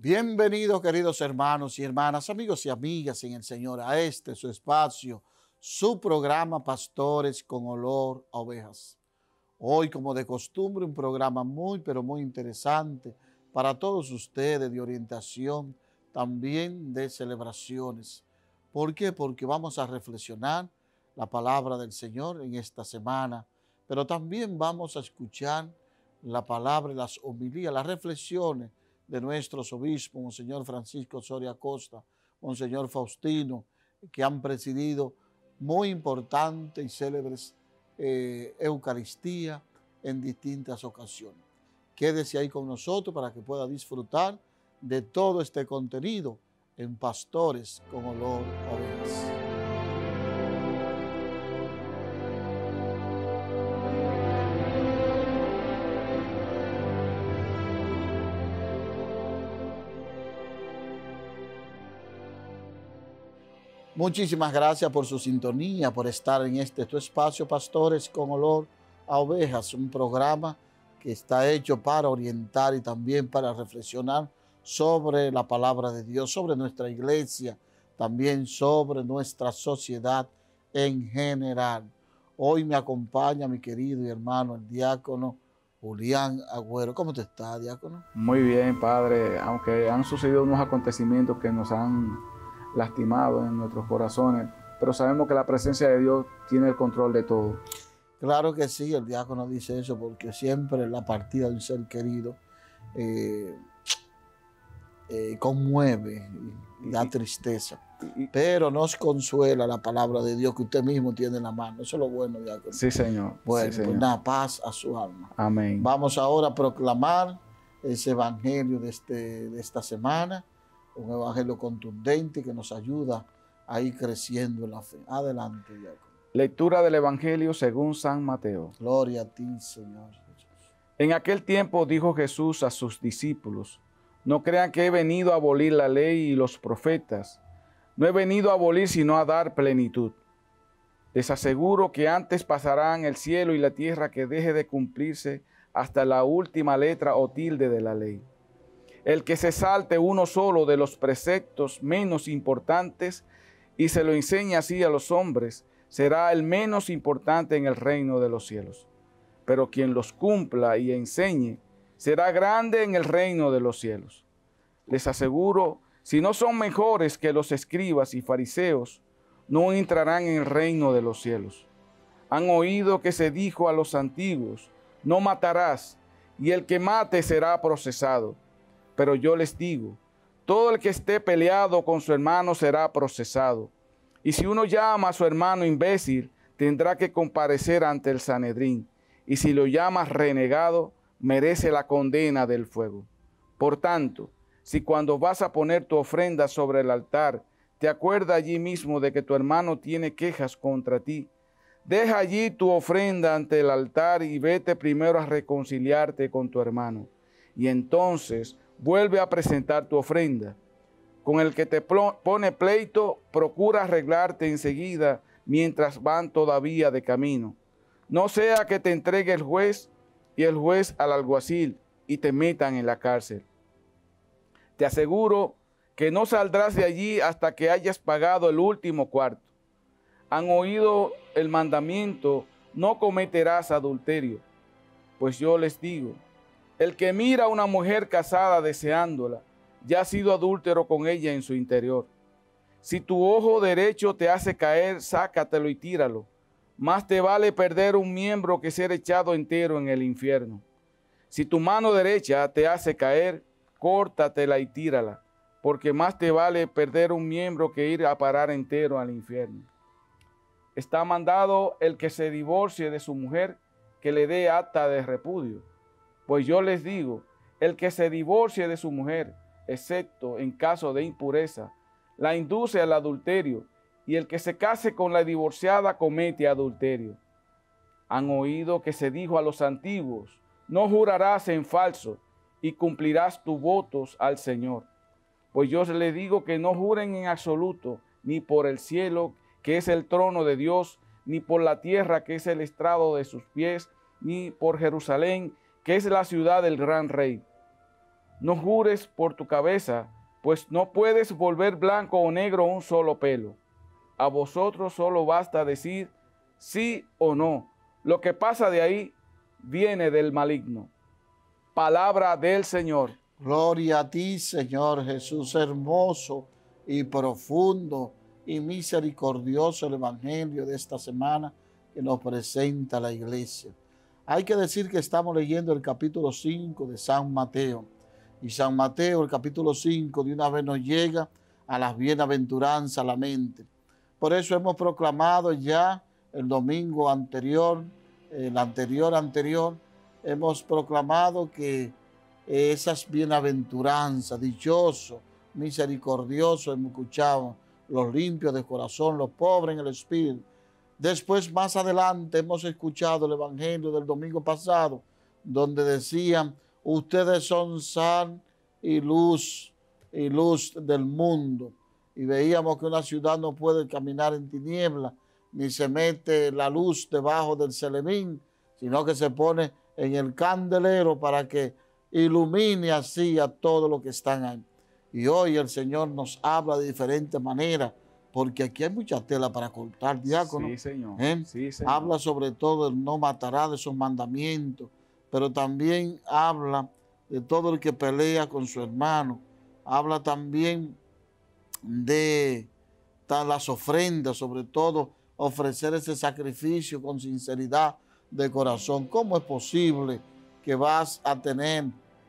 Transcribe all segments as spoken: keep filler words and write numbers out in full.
Bienvenidos, queridos hermanos y hermanas, amigos y amigas en el Señor, a este su espacio, su programa Pastores con Olor a Ovejas. Hoy, como de costumbre, un programa muy, pero muy interesante para todos ustedes, de orientación, también de celebraciones. ¿Por qué? Porque vamos a reflexionar la palabra del Señor en esta semana, pero también vamos a escuchar la palabra, las homilías, las reflexiones de nuestros obispos, Monseñor Francisco Soria Costa, Monseñor Faustino, que han presidido muy importantes y célebres eh, Eucaristía en distintas ocasiones. Quédese ahí con nosotros para que pueda disfrutar de todo este contenido en Pastores con Olor a Ovejas. Muchísimas gracias por su sintonía, por estar en este tu espacio, Pastores con Olor a Ovejas, un programa que está hecho para orientar y también para reflexionar sobre la palabra de Dios, sobre nuestra iglesia, también sobre nuestra sociedad en general. Hoy me acompaña mi querido y hermano, el diácono Julián Agüero. ¿Cómo te está, diácono? Muy bien, padre, aunque han sucedido unos acontecimientos que nos han lastimado en nuestros corazones, pero sabemos que la presencia de Dios tiene el control de todo. Claro que sí, el diácono dice eso porque siempre la partida de un ser querido eh, eh, conmueve y da tristeza, pero nos consuela la palabra de Dios que usted mismo tiene en la mano. Eso es lo bueno, diácono. Sí, Señor. Bueno, sí, pues señor. nada, paz a su alma. Amén. Vamos ahora a proclamar ese evangelio de, este, de esta semana, un evangelio contundente que nos ayuda a ir creciendo en la fe. Adelante, diácono. Lectura del Evangelio según San Mateo. Gloria a ti, Señor Jesús. En aquel tiempo dijo Jesús a sus discípulos: no crean que he venido a abolir la ley y los profetas. No he venido a abolir, sino a dar plenitud. Les aseguro que antes pasarán el cielo y la tierra que deje de cumplirse hasta la última letra o tilde de la ley. El que se salte uno solo de los preceptos menos importantes y se lo enseñe así a los hombres, será el menos importante en el reino de los cielos. Pero quien los cumpla y enseñe, será grande en el reino de los cielos. Les aseguro, si no son mejores que los escribas y fariseos, no entrarán en el reino de los cielos. Han oído que se dijo a los antiguos: no matarás, y el que mate será procesado. Pero yo les digo, todo el que esté peleado con su hermano será procesado. Y si uno llama a su hermano imbécil, tendrá que comparecer ante el Sanedrín. Y si lo llama renegado, merece la condena del fuego. Por tanto, si cuando vas a poner tu ofrenda sobre el altar, te acuerdas allí mismo de que tu hermano tiene quejas contra ti, deja allí tu ofrenda ante el altar y vete primero a reconciliarte con tu hermano. Y entonces vuelve a presentar tu ofrenda. Con el que te pone pleito, procura arreglarte enseguida mientras van todavía de camino. No sea que te entregue el juez y el juez al alguacil y te metan en la cárcel. Te aseguro que no saldrás de allí hasta que hayas pagado el último cuarto. Han oído el mandamiento: no cometerás adulterio. Pues yo les digo, el que mira a una mujer casada deseándola, ya ha sido adúltero con ella en su interior. Si tu ojo derecho te hace caer, sácatelo y tíralo. Más te vale perder un miembro que ser echado entero en el infierno. Si tu mano derecha te hace caer, córtatela y tírala, porque más te vale perder un miembro que ir a parar entero al infierno. Está mandado el que se divorcie de su mujer, que le dé acta de repudio. Pues yo les digo, el que se divorcie de su mujer, excepto en caso de impureza, la induce al adulterio, y el que se case con la divorciada comete adulterio. Han oído que se dijo a los antiguos: no jurarás en falso, y cumplirás tus votos al Señor. Pues yo les digo que no juren en absoluto, ni por el cielo, que es el trono de Dios, ni por la tierra, que es el estrado de sus pies, ni por Jerusalén, que es la ciudad del gran rey. No jures por tu cabeza, pues no puedes volver blanco o negro un solo pelo. A vosotros solo basta decir sí o no. Lo que pasa de ahí viene del maligno. Palabra del Señor. Gloria a ti, Señor Jesús, hermoso y profundo y misericordioso el evangelio de esta semana que nos presenta la iglesia. Hay que decir que estamos leyendo el capítulo cinco de San Mateo. Y San Mateo, el capítulo cinco, de una vez nos llega a las bienaventuranzas a la mente. Por eso hemos proclamado ya el domingo anterior, el anterior anterior, hemos proclamado que esas bienaventuranzas, dichosos, misericordiosos, hemos escuchado, los limpios de corazón, los pobres en el espíritu. Después, más adelante, hemos escuchado el evangelio del domingo pasado, donde decían, ustedes son sal y luz, y luz del mundo. Y veíamos que una ciudad no puede caminar en tinieblas, ni se mete la luz debajo del celemín, sino que se pone en el candelero para que ilumine así a todos los que están ahí. Y hoy el Señor nos habla de diferentes maneras, porque aquí hay mucha tela para cortar, diácono. Sí, Señor. ¿Eh? Sí, Señor. Habla sobre todo el no matará, de esos mandamientos, pero también habla de todo el que pelea con su hermano. Habla también de las ofrendas, sobre todo ofrecer ese sacrificio con sinceridad de corazón. ¿Cómo es posible que vas a tener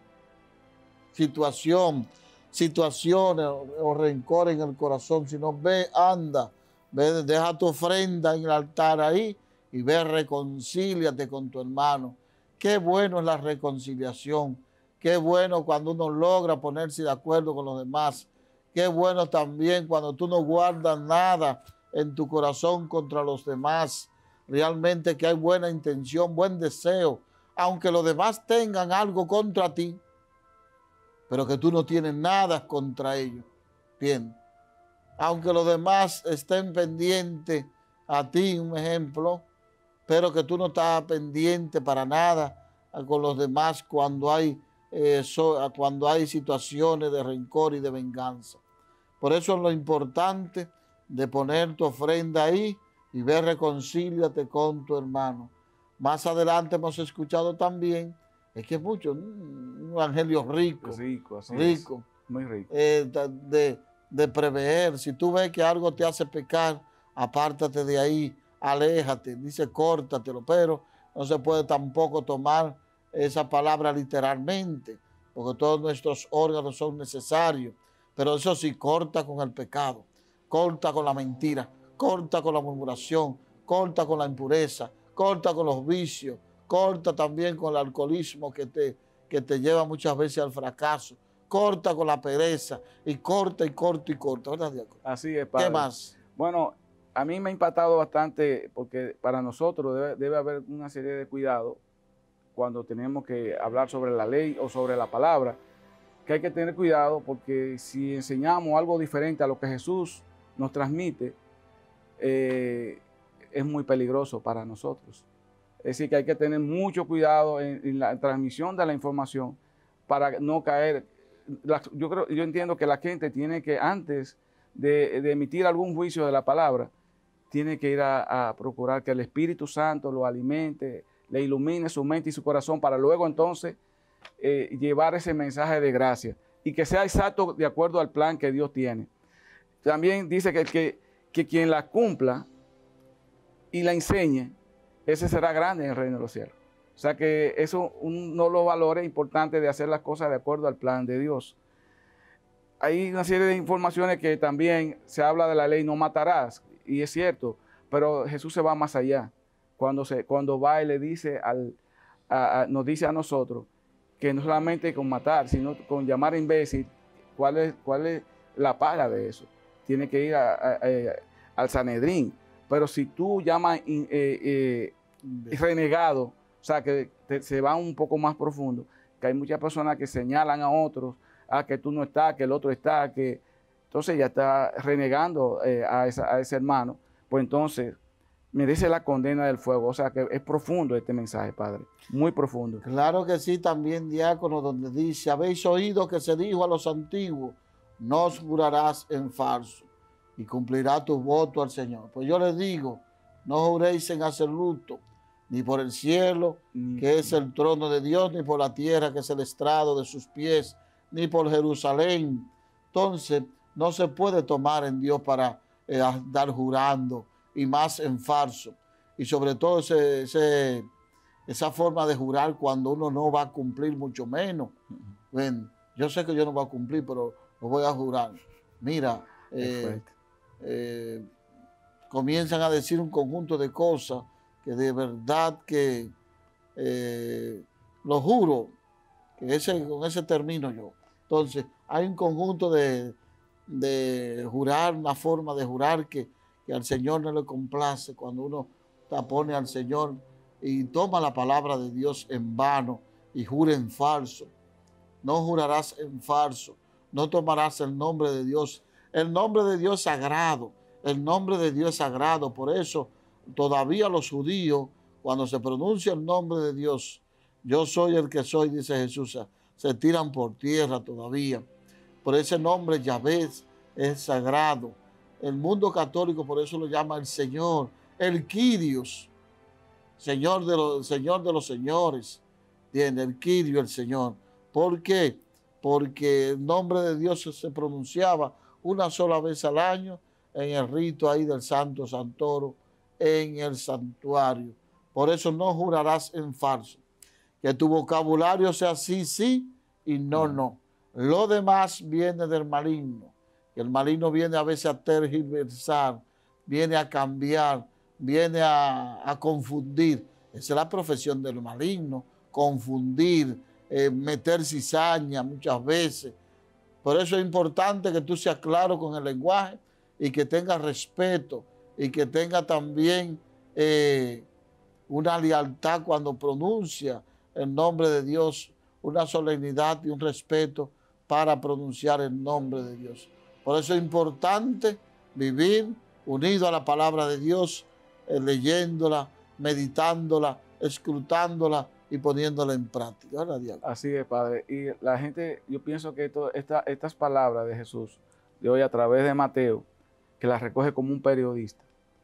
situación, situaciones o, o rencor en el corazón? Si no, ve, anda, ve, deja tu ofrenda en el altar ahí y ve, reconcíliate con tu hermano. Qué bueno es la reconciliación. Qué bueno cuando uno logra ponerse de acuerdo con los demás. Qué bueno también cuando tú no guardas nada en tu corazón contra los demás. Realmente que hay buena intención, buen deseo, aunque los demás tengan algo contra ti, pero que tú no tienes nada contra ellos. Bien. Aunque los demás estén pendientes a ti, un ejemplo, pero que tú no estás pendiente para nada con los demás cuando hay, eh, so, cuando hay situaciones de rencor y de venganza. Por eso es lo importante de poner tu ofrenda ahí y ver, reconcíliate con tu hermano. Más adelante hemos escuchado también, es que es mucho, un evangelio rico, rico, así rico, es. Muy rico. Eh, de, de prever. Si tú ves que algo te hace pecar, apártate de ahí, aléjate, dice córtatelo, pero no se puede tampoco tomar esa palabra literalmente, porque todos nuestros órganos son necesarios, pero eso sí, corta con el pecado, corta con la mentira, corta con la murmuración, corta con la impureza, corta con los vicios, corta también con el alcoholismo que te, que te lleva muchas veces al fracaso, corta con la pereza, y corta y corta y corta, ¿verdad, diácono? Así es, padre. ¿Qué más? Bueno, a mí me ha impactado bastante porque para nosotros debe, debe haber una serie de cuidados cuando tenemos que hablar sobre la ley o sobre la palabra, que hay que tener cuidado porque si enseñamos algo diferente a lo que Jesús nos transmite, eh, es muy peligroso para nosotros. Es decir, que hay que tener mucho cuidado en, en la transmisión de la información para no caer. La, yo, creo, yo entiendo que la gente tiene que, antes de, de emitir algún juicio de la palabra, tiene que ir a, a procurar que el Espíritu Santo lo alimente, le ilumine su mente y su corazón para luego entonces eh, llevar ese mensaje de gracia y que sea exacto de acuerdo al plan que Dios tiene. También dice que, que, que quien la cumpla y la enseñe, ese será grande en el reino de los cielos. O sea que eso uno de los valores importantes de hacer las cosas de acuerdo al plan de Dios. Hay una serie de informaciones que también se habla de la ley no matarás, y es cierto, pero Jesús se va más allá. Cuando, se, cuando va y le dice al, a, a, nos dice a nosotros que no solamente con matar, sino con llamar imbécil, ¿cuál es, cuál es la paga de eso? Tiene que ir a, a, a, al Sanedrín. Pero si tú llamas eh, eh, renegado, o sea, que te, se va un poco más profundo, que hay muchas personas que señalan a otros, a que tú no estás, que el otro está, que entonces ya está renegando eh, a, esa, a ese hermano, pues entonces merece la condena del fuego. O sea que es profundo este mensaje, Padre, muy profundo. Claro que sí, también, diácono, donde dice, habéis oído que se dijo a los antiguos, no os jurarás en falso y cumplirá tu voto al Señor. Pues yo les digo, no juréis en absoluto, ni por el cielo, Ni- que es el trono de Dios, ni por la tierra, que es el estrado de sus pies, ni por Jerusalén. Entonces, no se puede tomar en Dios para eh, andar jurando, y más en falso. Y sobre todo ese, ese, esa forma de jurar cuando uno no va a cumplir, mucho menos. Ven, yo sé que yo no voy a cumplir, pero lo voy a jurar. Mira, eh, eh, comienzan a decir un conjunto de cosas que de verdad que eh, lo juro, que ese, con ese termino yo. Entonces, hay un conjunto de, de jurar, una forma de jurar que, que al Señor no le complace cuando uno tapone al Señor y toma la palabra de Dios en vano y jura en falso. No jurarás en falso, no tomarás el nombre de Dios. El nombre de Dios es sagrado, el nombre de Dios es sagrado. Por eso todavía los judíos, cuando se pronuncia el nombre de Dios, yo soy el que soy, dice Jesús, se tiran por tierra todavía. Por ese nombre Yahvé es sagrado. El mundo católico por eso lo llama el Señor, el Kyrios, Señor de los, Señor de los señores. Tiene el Kyrio, el Señor. ¿Por qué? Porque el nombre de Dios se pronunciaba una sola vez al año en el rito ahí del Santo Santoro, en el santuario. Por eso no jurarás en falso. Que tu vocabulario sea sí, sí y no, no. Lo demás viene del maligno. Que el maligno viene a veces a tergiversar, viene a cambiar, viene a, a confundir. Esa es la profesión del maligno, confundir, eh, meter cizaña muchas veces. Por eso es importante que tú seas claro con el lenguaje y que tengas respeto y que tengas también eh, una lealtad cuando pronuncia el nombre de Dios, una solemnidad y un respeto para pronunciar el nombre de Dios. Por eso es importante vivir unido a la palabra de Dios, eh, leyéndola, meditándola, escrutándola y poniéndola en práctica. ¿Verdad, Diego? Así es, Padre. Y la gente, yo pienso que esto, esta, estas palabras de Jesús, de hoy a través de Mateo, que las recoge como un periodista,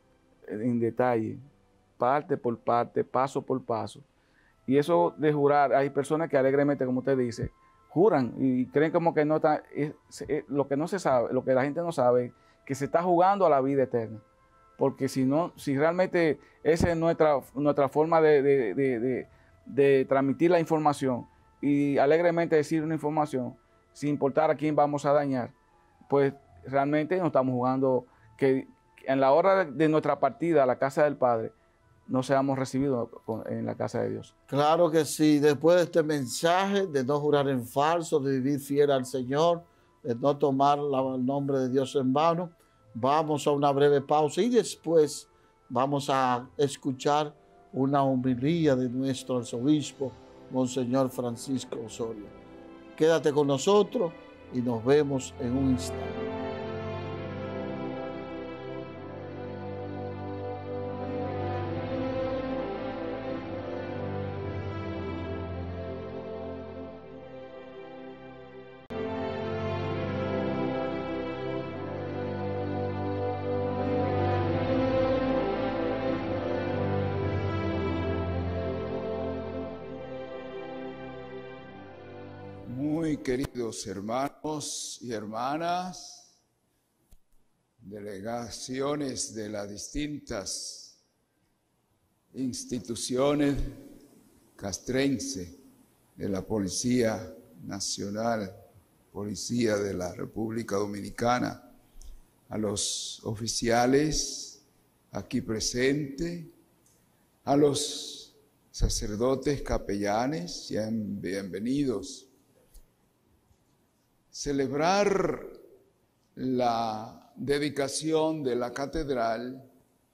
en detalle, parte por parte, paso por paso. Y eso de jurar, hay personas que alegremente, como usted dice, juran y creen como que no está, es, es, lo que no se sabe, lo que la gente no sabe, que se está jugando a la vida eterna. Porque si no, si realmente esa es nuestra, nuestra forma de, de, de, de, de transmitir la información y alegremente decir una información, sin importar a quién vamos a dañar, pues realmente no estamos jugando que en la hora de nuestra partida a la casa del Padre, no seamos recibidos en la casa de Dios. Claro que sí. Después de este mensaje de no jurar en falso, de vivir fiel al Señor, de no tomar la, el nombre de Dios en vano, vamos a una breve pausa y después vamos a escuchar una homilía de nuestro arzobispo, Monseñor Francisco Osorio. Quédate con nosotros y nos vemos en un instante. Muy queridos hermanos y hermanas, delegaciones de las distintas instituciones castrenses de la Policía Nacional, Policía de la República Dominicana, a los oficiales aquí presentes, a los sacerdotes capellanes, sean bienvenidos. Celebrar la dedicación de la catedral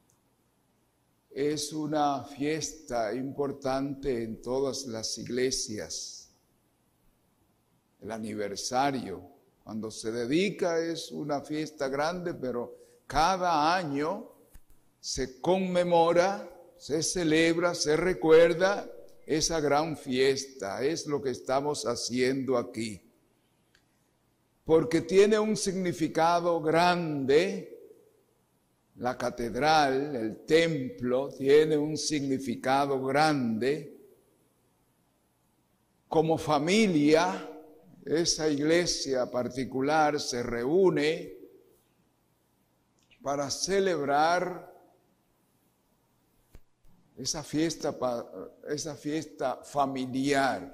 es una fiesta importante en todas las iglesias. El aniversario, cuando se dedica, es una fiesta grande, pero cada año se conmemora, se celebra, se recuerda esa gran fiesta. Es lo que estamos haciendo aquí. Porque tiene un significado grande. La catedral, el templo, tiene un significado grande. Como familia, esa iglesia particular se reúne para celebrar esa fiesta, esa fiesta familiar,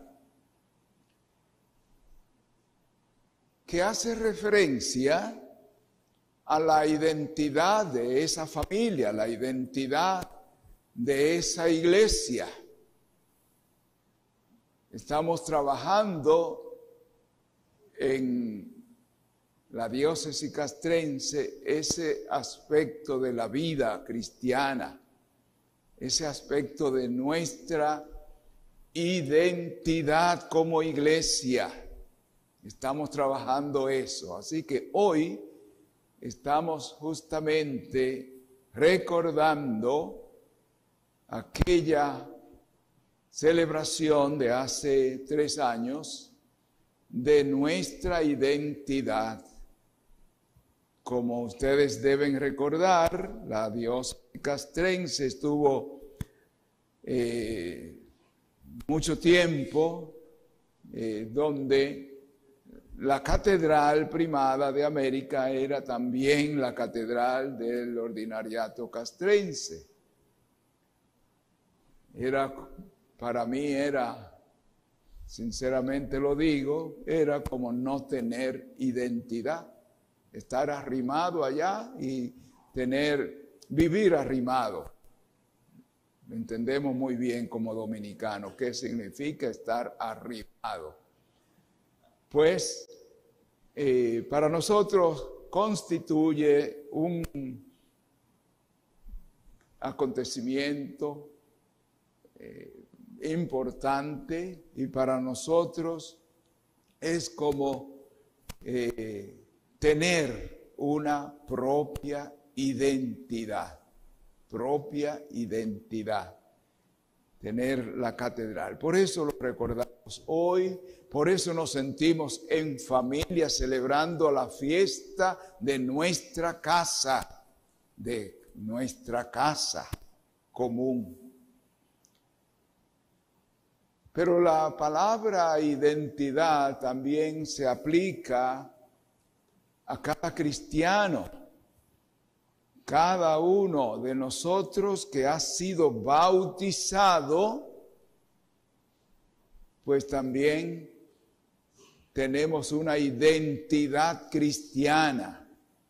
que hace referencia a la identidad de esa familia, la identidad de esa iglesia. Estamos trabajando en la diócesis castrense ese aspecto de la vida cristiana, ese aspecto de nuestra identidad como iglesia. Estamos trabajando eso. Así que hoy estamos justamente recordando aquella celebración de hace tres años de nuestra identidad. Como ustedes deben recordar, la diócesis castrense estuvo eh, mucho tiempo eh, donde la catedral primada de América era también la catedral del ordinariato castrense. Era, para mí era, sinceramente lo digo, era como no tener identidad. Estar arrimado allá y tener, vivir arrimado. Entendemos muy bien como dominicanos qué significa estar arrimado. Pues eh, para nosotros constituye un acontecimiento eh, importante y para nosotros es como eh, tener una propia identidad, propia identidad, tener la catedral. Por eso lo recordamos hoy, por eso nos sentimos en familia celebrando la fiesta de nuestra casa, de nuestra casa común. Pero la palabra identidad también se aplica a cada cristiano, cada uno de nosotros que ha sido bautizado, pues también tenemos una identidad cristiana.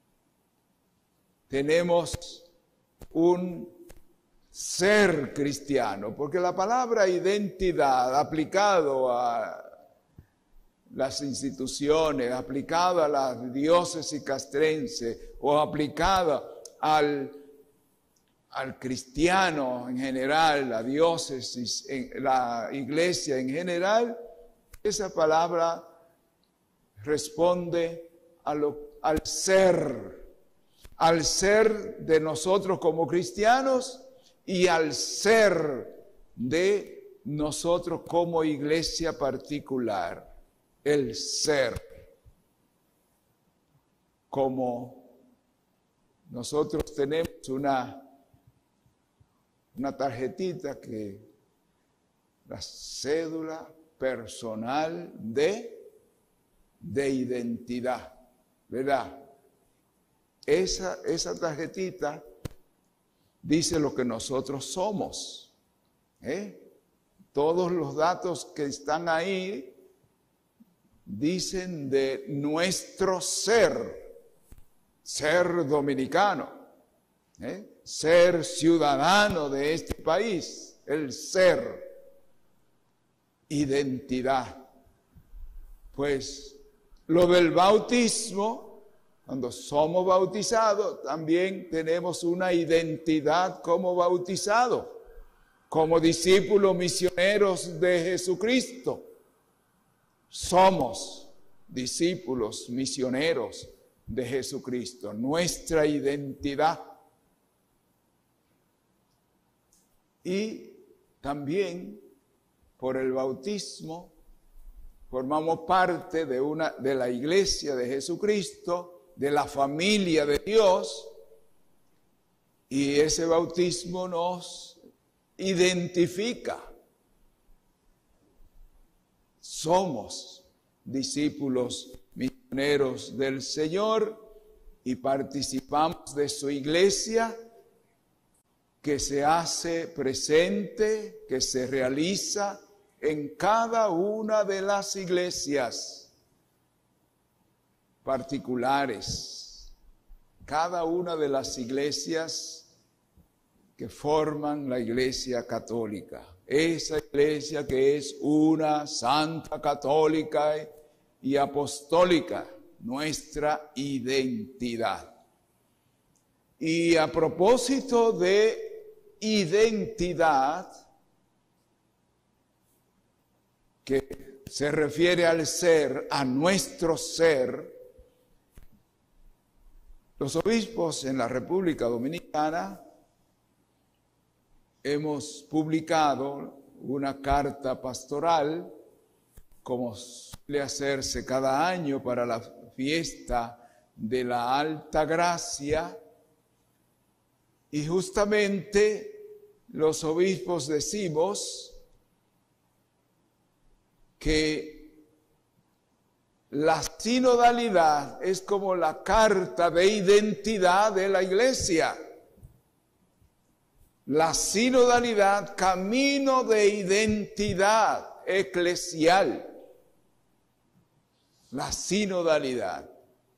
Tenemos un ser cristiano, porque la palabra identidad aplicado a las instituciones, aplicado a la diócesis castrense o aplicada al, al cristiano en general, la diócesis, en, la iglesia en general, esa palabra responde a lo, al ser, al ser de nosotros como cristianos y al ser de nosotros como iglesia particular. El ser, como nosotros tenemos una, una tarjetita que la cédula personal de, de identidad, ¿verdad? Esa, esa tarjetita dice lo que nosotros somos, ¿eh? Todos los datos que están ahí dicen de nuestro ser, ser dominicano, ¿eh? Ser ciudadano de este país, el ser, identidad. Pues lo del bautismo, cuando somos bautizados, también tenemos una identidad como bautizados, como discípulos misioneros de Jesucristo. Somos discípulos misioneros de Jesucristo. Nuestra identidad y también por el bautismo formamos parte de, una, de la iglesia de Jesucristo, de la familia de Dios, y ese bautismo nos identifica. Somos discípulos misioneros del Señor y participamos de su iglesia que se hace presente, que se realiza en cada una de las iglesias particulares, cada una de las iglesias que forman la Iglesia Católica. Esa iglesia que es una, santa, católica y apostólica, nuestra identidad. Y a propósito de identidad, que se refiere al ser, a nuestro ser, los obispos en la República Dominicana hemos publicado una carta pastoral, como suele hacerse cada año para la fiesta de la Alta Gracia, y justamente los obispos decimos que la sinodalidad es como la carta de identidad de la iglesia. La sinodalidad, camino de identidad eclesial. La sinodalidad.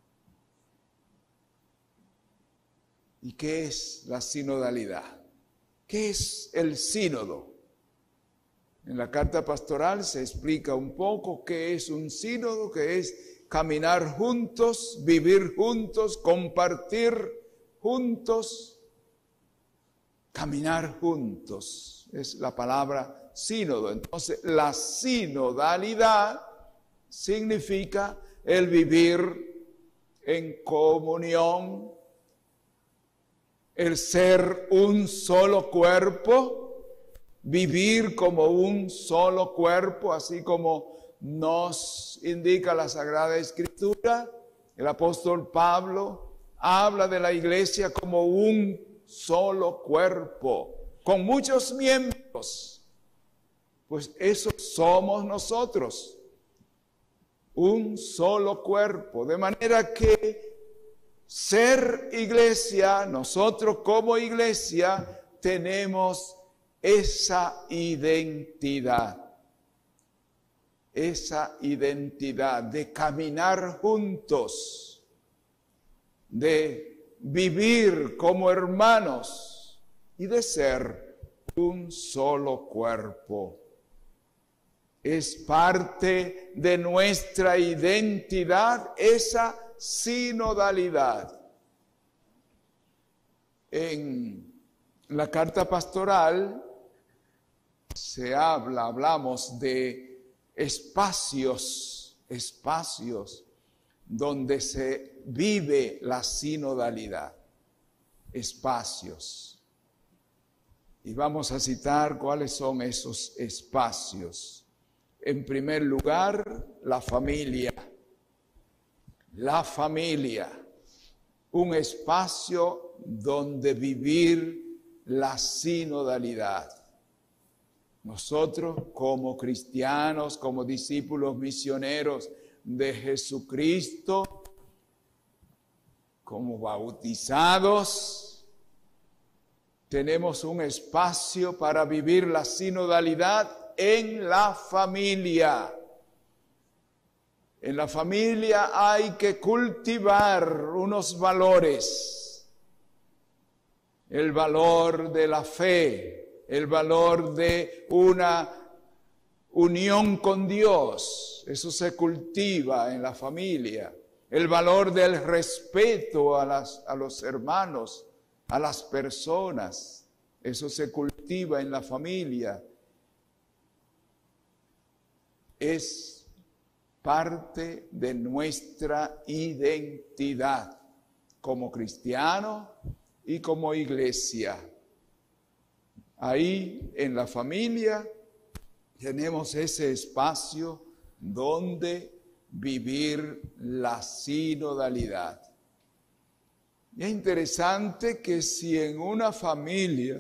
¿Y qué es la sinodalidad? ¿Qué es el sínodo? En la carta pastoral se explica un poco qué es un sínodo, que es caminar juntos, vivir juntos, compartir juntos. Caminar juntos es la palabra sínodo. Entonces, la sinodalidad significa el vivir en comunión, el ser un solo cuerpo, vivir como un solo cuerpo, así como nos indica la Sagrada Escritura. El apóstol Pablo habla de la iglesia como un solo cuerpo, con muchos miembros. Pues eso somos nosotros, un solo cuerpo. De manera que ser iglesia, nosotros como iglesia, tenemos esa identidad, esa identidad de caminar juntos, de vivir como hermanos y de ser un solo cuerpo. Es parte de nuestra identidad esa sinodalidad. En la carta pastoral se habla, hablamos de espacios, espacios donde se vive la sinodalidad, espacios. Y vamos a citar cuáles son esos espacios. En primer lugar, la familia. La familia, un espacio donde vivir la sinodalidad. Nosotros como cristianos, como discípulos misioneros de Jesucristo, como bautizados, tenemos un espacio para vivir la sinodalidad en la familia. En la familia hay que cultivar unos valores. El valor de la fe, el valor de una unión con Dios, eso se cultiva en la familia. El valor del respeto a, las, a los hermanos, a las personas, eso se cultiva en la familia. Es parte de nuestra identidad como cristiano y como iglesia. Ahí en la familia tenemos ese espacio donde vivir la sinodalidad. Y es interesante que si en una familia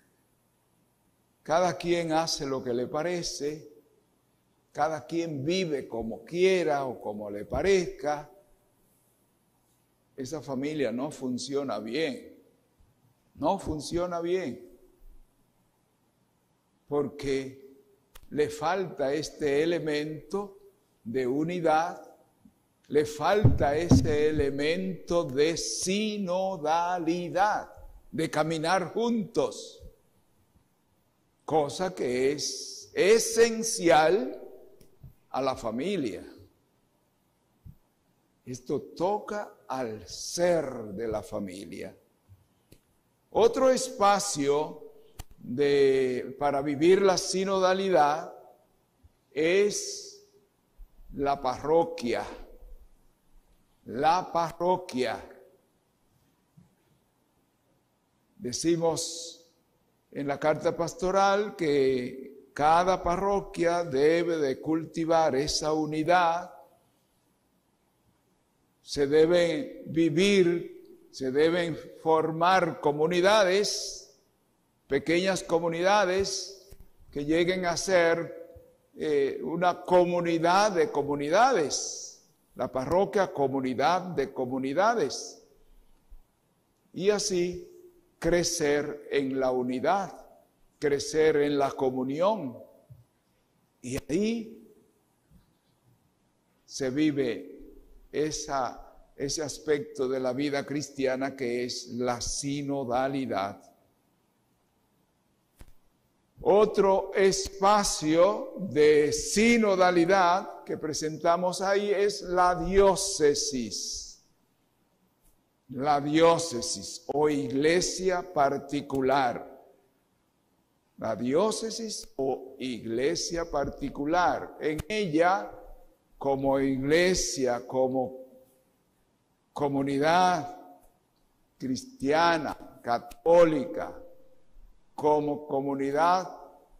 cada quien hace lo que le parece, cada quien vive como quiera o como le parezca, esa familia no funciona bien. No funciona bien. Porque le falta este elemento de unidad, le falta ese elemento de sinodalidad, de caminar juntos, cosa que es esencial a la familia. Esto toca al ser de la familia. Otro espacio de, para vivir la sinodalidad es la parroquia. La parroquia. Decimos en la carta pastoral que cada parroquia debe de cultivar esa unidad, se debe vivir, se deben formar comunidades, pequeñas comunidades que lleguen a ser eh, una comunidad de comunidades, la parroquia comunidad de comunidades, y así crecer en la unidad, crecer en la comunión, y ahí se vive esa ese aspecto de la vida cristiana que es la sinodalidad. Otro espacio de sinodalidad que presentamos ahí es la diócesis. La diócesis o iglesia particular. La diócesis o iglesia particular. En ella, como iglesia, como comunidad cristiana, católica, como comunidad,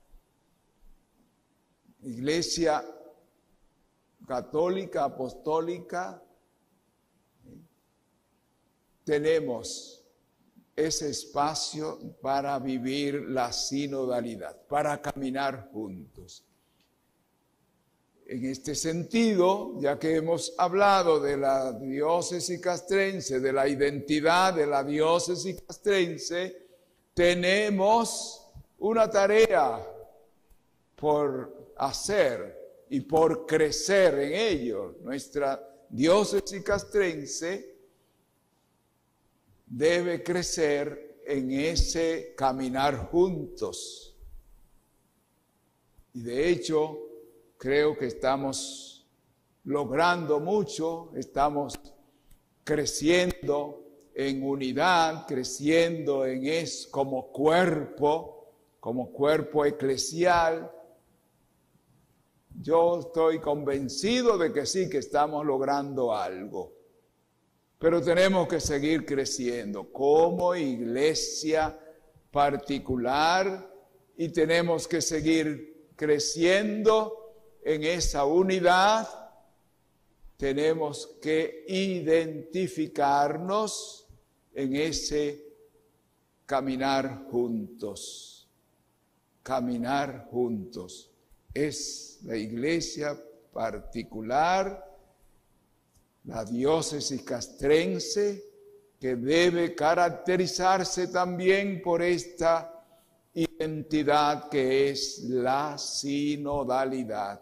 iglesia católica, apostólica, tenemos ese espacio para vivir la sinodalidad, para caminar juntos. En este sentido, ya que hemos hablado de la diócesis castrense, de la identidad de la diócesis castrense, tenemos una tarea por hacer y por crecer en ello. Nuestra diócesis castrense debe crecer en ese caminar juntos. Y de hecho, creo que estamos logrando mucho, estamos creciendo en unidad, creciendo en es como cuerpo, como cuerpo eclesial. Yo estoy convencido de que sí, que estamos logrando algo, pero tenemos que seguir creciendo como iglesia particular y tenemos que seguir creciendo en esa unidad. Tenemos que identificarnos en ese caminar juntos. Caminar juntos. Es la iglesia particular, la diócesis castrense, que debe caracterizarse también por esta identidad que es la sinodalidad.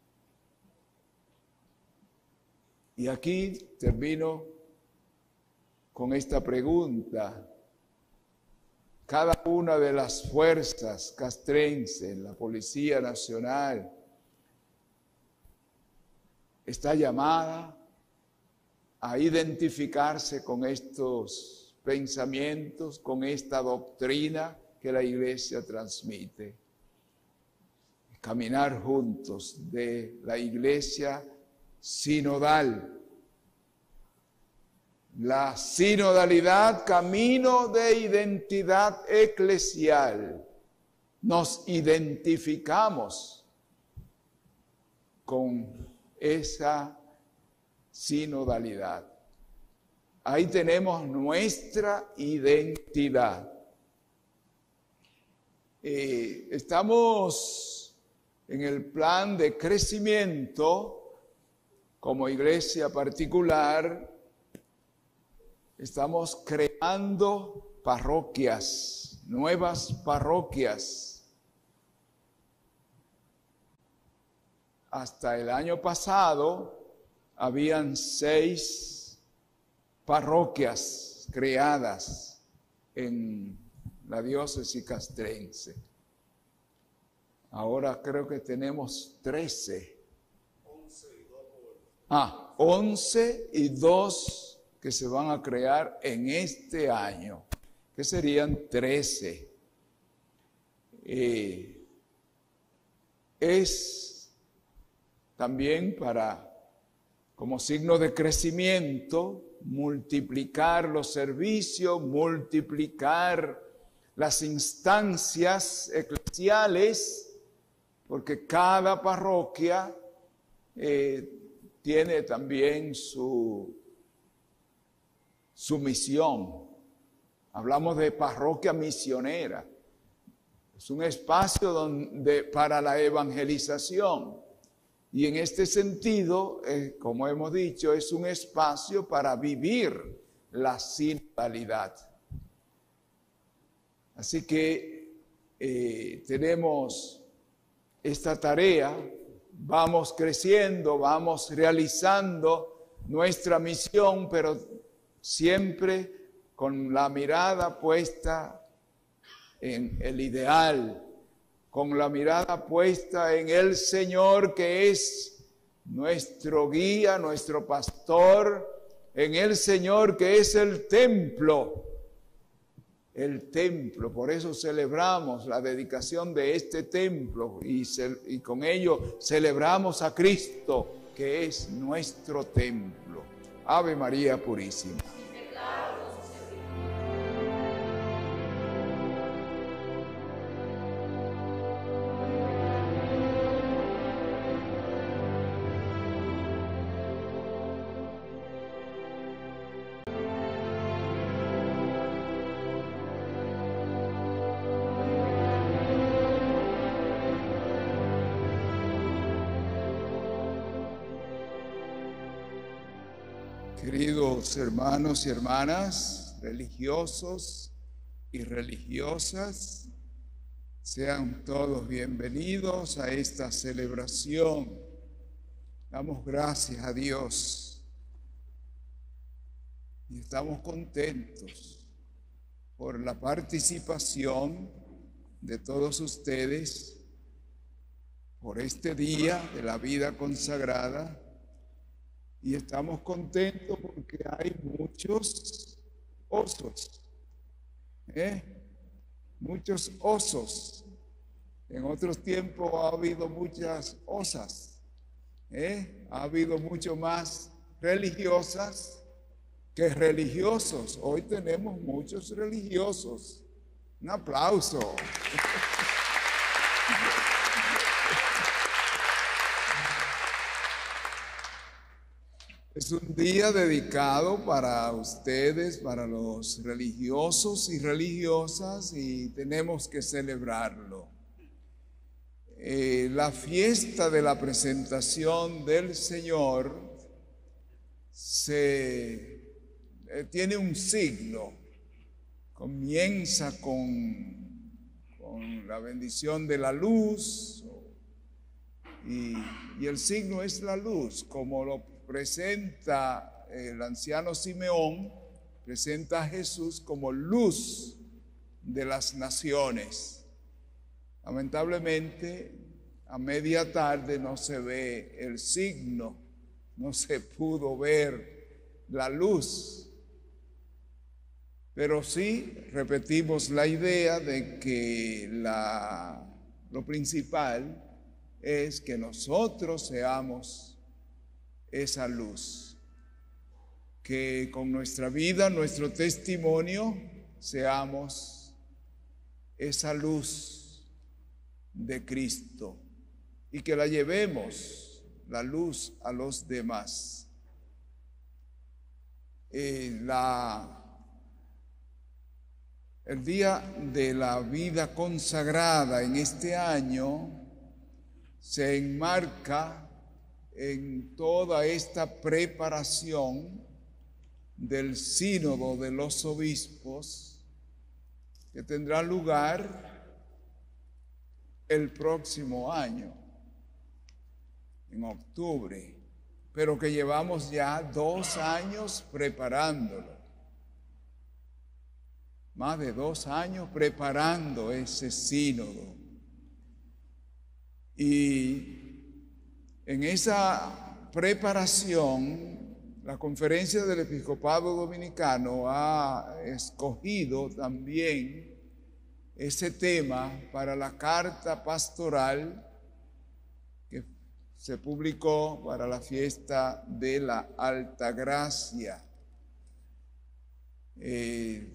Y aquí termino con esta pregunta. Cada una de las fuerzas castrenses, la Policía Nacional, está llamada a identificarse con estos pensamientos, con esta doctrina que la Iglesia transmite. Caminar juntos de la Iglesia sinodal. La sinodalidad, camino de identidad eclesial. nos identificamos con esa sinodalidad. Ahí tenemos nuestra identidad. Eh, estamos en el plan de crecimiento como iglesia particular. Estamos creando parroquias, nuevas parroquias. Hasta el año pasado habían seis parroquias creadas en la diócesis castrense. Ahora creo que tenemos trece. Ah, once y dos que se van a crear en este año, que serían trece. Eh, es también para, como signo de crecimiento, multiplicar los servicios, multiplicar las instancias eclesiales, porque cada parroquia eh, tiene también su, su misión. Hablamos de parroquia misionera. Es un espacio donde, para la evangelización. Y en este sentido, eh, como hemos dicho, es un espacio para vivir la sinodalidad. Así que eh, tenemos esta tarea, vamos creciendo, vamos realizando nuestra misión, pero siempre con la mirada puesta en el ideal, con la mirada puesta en el Señor, que es nuestro guía, nuestro pastor, en el Señor que es el templo. El templo, por eso celebramos la dedicación de este templo y, ce- y con ello celebramos a Cristo, que es nuestro templo. Ave María Purísima. Queridos hermanos y hermanas, religiosos y religiosas, sean todos bienvenidos a esta celebración. Damos gracias a Dios y estamos contentos por la participación de todos ustedes por este día de la vida consagrada. Y estamos contentos porque hay muchos osos, ¿eh? Muchos osos. En otros tiempos ha habido muchas osas, ¿eh? Ha habido mucho más religiosas que religiosos. Hoy tenemos muchos religiosos. Un aplauso. Es un día dedicado para ustedes, para los religiosos y religiosas, y tenemos que celebrarlo. Eh, la fiesta de la presentación del Señor se, eh, tiene un signo. Comienza con, con la bendición de la luz, y, y el signo es la luz, como lo presenta el anciano Simeón, presenta a Jesús como luz de las naciones. Lamentablemente, a media tarde no se ve el signo, no se pudo ver la luz. Pero sí repetimos la idea de que la, lo principal es que nosotros seamos esa luz, que con nuestra vida, nuestro testimonio, seamos esa luz de Cristo y que la llevemos la luz a los demás. Eh, la, el día de la vida consagrada en este año se enmarca en toda esta preparación del sínodo de los obispos que tendrá lugar el próximo año, en octubre, pero que llevamos ya dos años preparándolo. Más de dos años preparando ese sínodo. Y en esa preparación, la Conferencia del Episcopado Dominicano ha escogido también ese tema para la carta pastoral que se publicó para la fiesta de la Altagracia, eh,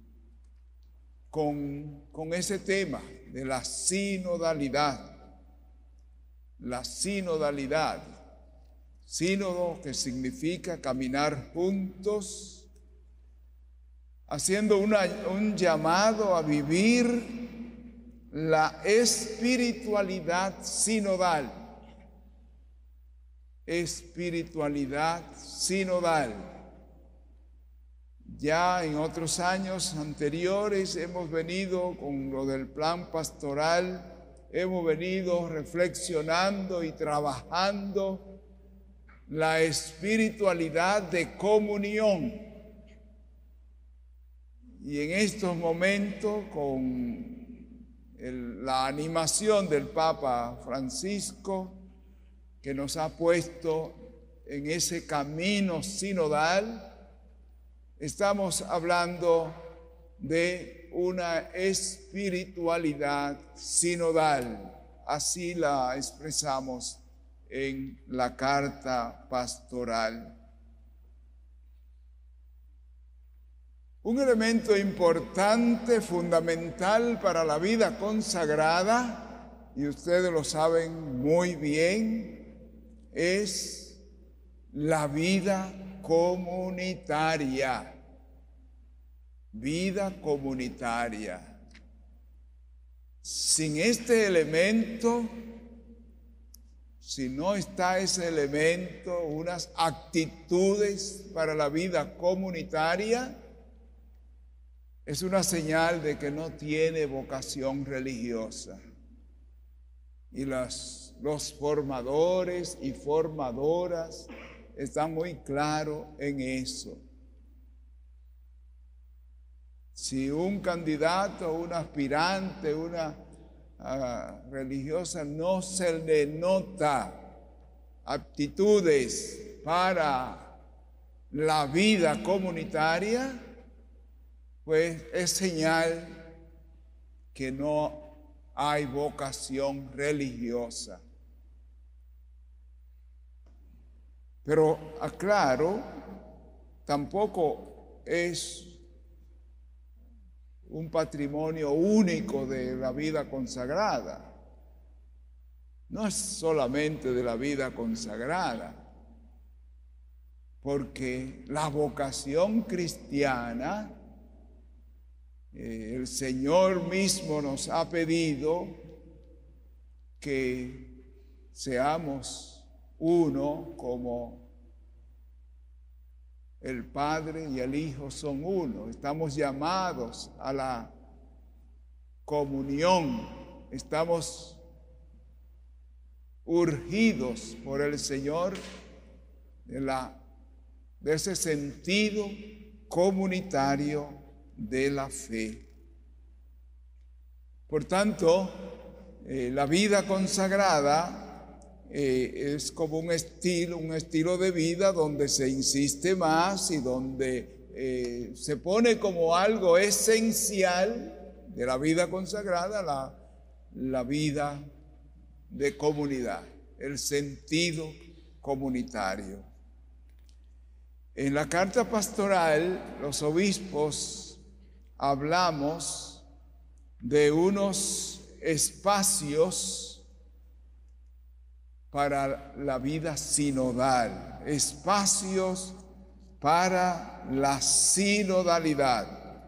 con, con ese tema de la sinodalidad. La sinodalidad, sínodo que significa caminar juntos, haciendo una, un llamado a vivir la espiritualidad sinodal. Espiritualidad sinodal. Ya en otros años anteriores hemos venido con lo del plan pastoral. Hemos venido reflexionando y trabajando la espiritualidad de comunión. Y en estos momentos, con el, la animación del Papa Francisco, que nos ha puesto en ese camino sinodal, estamos hablando de una espiritualidad sinodal. Así la expresamos en la carta pastoral. Un elemento importante, fundamental para la vida consagrada, y ustedes lo saben muy bien, es la vida comunitaria. Vida comunitaria. Sin este elemento, si no está ese elemento, unas actitudes para la vida comunitaria, es una señal de que no tiene vocación religiosa. Y los, los formadores y formadoras están muy claros en eso. Si un candidato, un aspirante, una uh, religiosa no se le nota aptitudes para la vida comunitaria, pues es señal que no hay vocación religiosa. Pero aclaro, tampoco es un patrimonio único de la vida consagrada. No es solamente de la vida consagrada, porque la vocación cristiana, eh, el Señor mismo nos ha pedido que seamos uno como el Padre y el Hijo son uno. Estamos llamados a la comunión. Estamos urgidos por el Señor de, la, de ese sentido comunitario de la fe. Por tanto, eh, la vida consagrada Eh, es como un estilo, un estilo de vida donde se insiste más y donde eh, se pone como algo esencial de la vida consagrada la, la vida de comunidad, el sentido comunitario. En la carta pastoral, los obispos hablamos de unos espacios para la vida sinodal, espacios para la sinodalidad,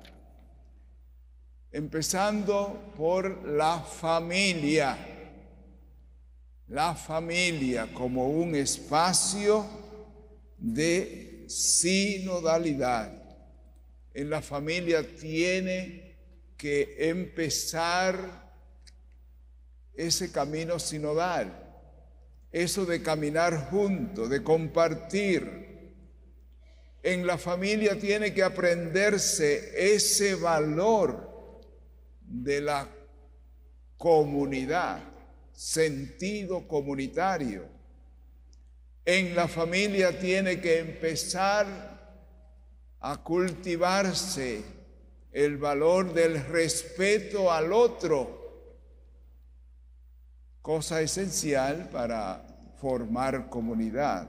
empezando por la familia, la familia como un espacio de sinodalidad. En la familia tiene que empezar ese camino sinodal, eso de caminar juntos, de compartir. En la familia tiene que aprenderse ese valor de la comunidad, sentido comunitario. En la familia tiene que empezar a cultivarse el valor del respeto al otro, cosa esencial para formar comunidad.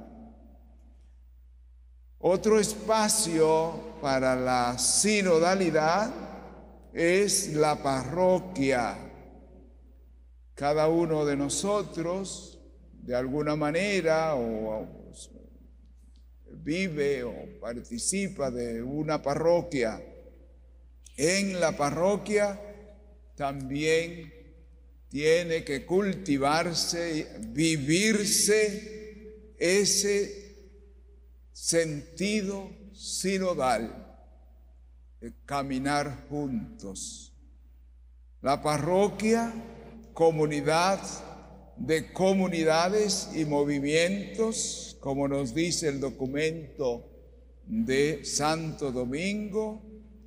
Otro espacio para la sinodalidad es la parroquia. Cada uno de nosotros, de alguna manera, o vive o participa de una parroquia. En la parroquia también tiene que cultivarse, vivirse ese sentido sinodal, de caminar juntos. La parroquia, comunidad de comunidades y movimientos, como nos dice el documento de Santo Domingo,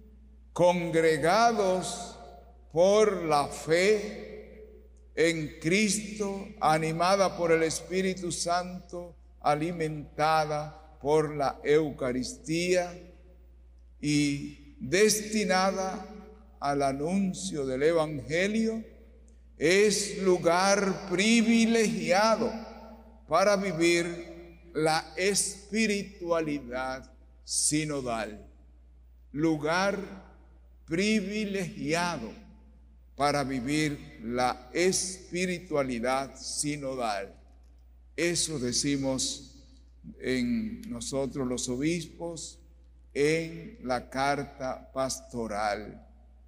congregados por la fe en Cristo, animada por el Espíritu Santo, alimentada por la Eucaristía y destinada al anuncio del Evangelio, es lugar privilegiado para vivir la espiritualidad sinodal. Lugar privilegiado para vivir la espiritualidad sinodal. Eso decimos en nosotros los obispos en la carta pastoral.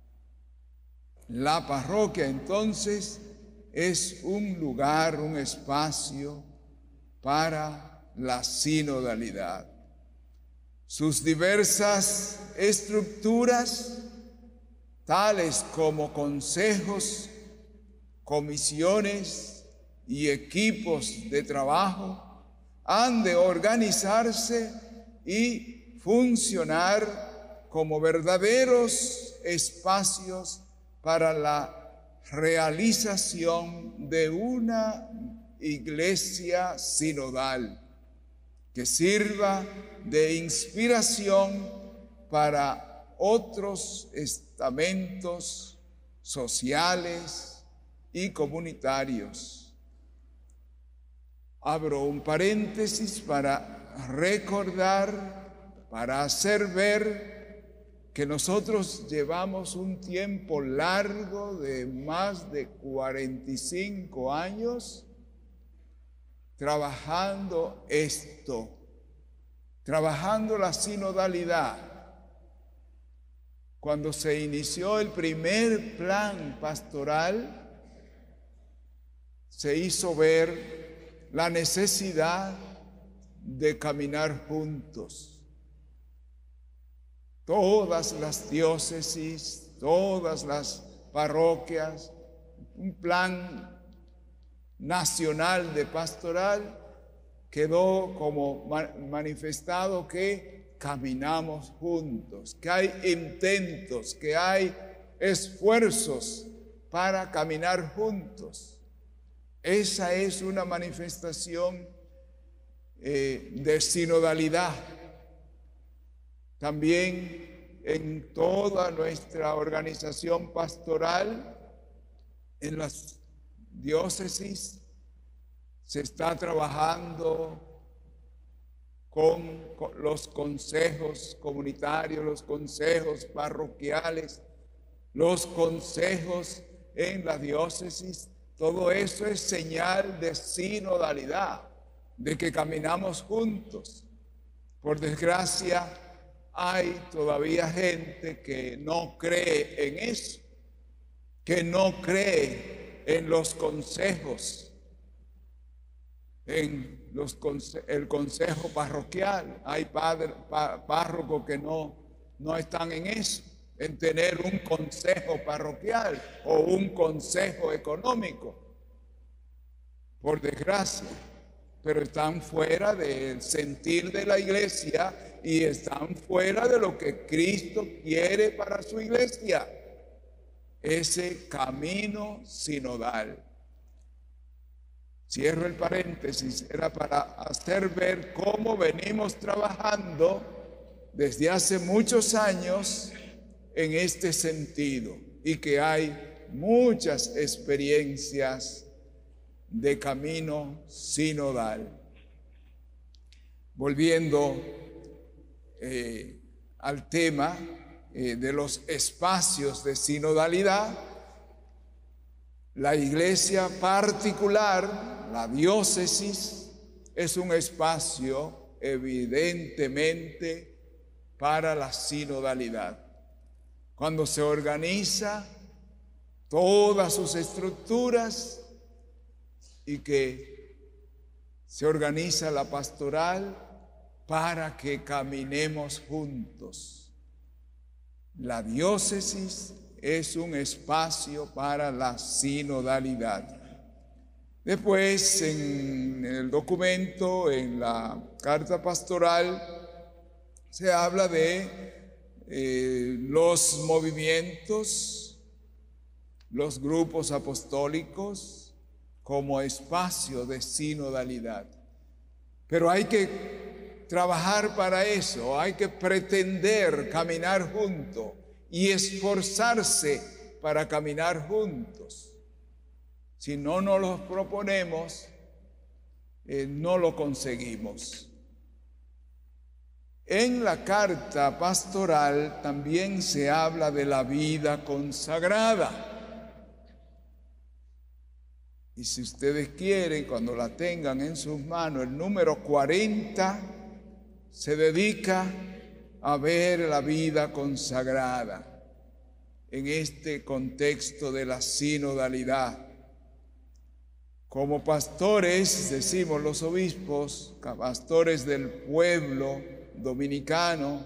La parroquia entonces es un lugar, un espacio para la sinodalidad. Sus diversas estructuras, tales como consejos, comisiones y equipos de trabajo, han de organizarse y funcionar como verdaderos espacios para la realización de una iglesia sinodal que sirva de inspiración para otros estamentos sociales y comunitarios. Abro un paréntesis para recordar, para hacer ver que nosotros llevamos un tiempo largo de más de cuarenta y cinco años trabajando esto, trabajando la sinodalidad. Cuando se inició el primer plan pastoral, se hizo ver la necesidad de caminar juntos. Todas las diócesis, todas las parroquias, un plan nacional de pastoral, quedó como manifestado que caminamos juntos, que hay intentos, que hay esfuerzos para caminar juntos. Esa es una manifestación eh, de sinodalidad. También en toda nuestra organización pastoral, en las diócesis, se está trabajando con, con los consejos comunitarios, los consejos parroquiales, los consejos en la diócesis, todo eso es señal de sinodalidad, de que caminamos juntos. Por desgracia, hay todavía gente que no cree en eso, que no cree en los consejos, en los conse- el consejo parroquial. Hay padres, pa- párrocos que no, no están en eso, en tener un consejo parroquial o un consejo económico, por desgracia, pero están fuera del sentir de la iglesia y están fuera de lo que Cristo quiere para su iglesia, ese camino sinodal. Cierro el paréntesis, era para hacer ver cómo venimos trabajando desde hace muchos años en este sentido y que hay muchas experiencias de camino sinodal. Volviendo eh, al tema eh, de los espacios de sinodalidad, la iglesia particular, la diócesis, es un espacio evidentemente para la sinodalidad. Cuando se organiza todas sus estructuras y que se organiza la pastoral para que caminemos juntos. La diócesis es un espacio para la sinodalidad. Después, en el documento, en la carta pastoral, se habla de eh, los movimientos, los grupos apostólicos como espacio de sinodalidad. Pero hay que trabajar para eso, hay que pretender caminar juntos y esforzarse para caminar juntos. Si no nos los proponemos, eh, no lo conseguimos. En la carta pastoral también se habla de la vida consagrada. Y si ustedes quieren, cuando la tengan en sus manos, el número cuarenta se dedica a ver la vida consagrada en este contexto de la sinodalidad. Como pastores, decimos los obispos, pastores del pueblo dominicano,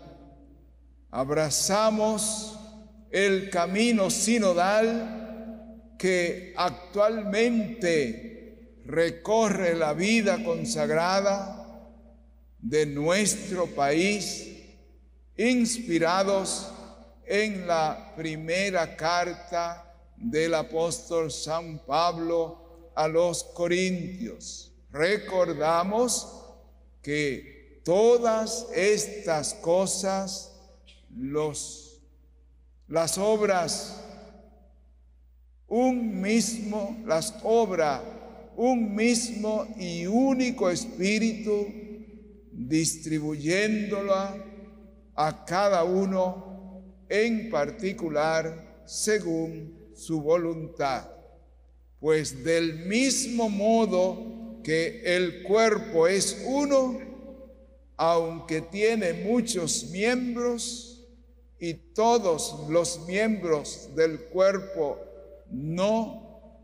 abrazamos el camino sinodal que actualmente recorre la vida consagrada de nuestro país, inspirados en la primera carta del apóstol San Pablo a los Corintios. Recordamos que todas estas cosas, los, las obras, un mismo, las obra un mismo y único Espíritu, distribuyéndola a cada uno en particular según su voluntad. Pues del mismo modo que el cuerpo es uno, aunque tiene muchos miembros, y todos los miembros del cuerpo, no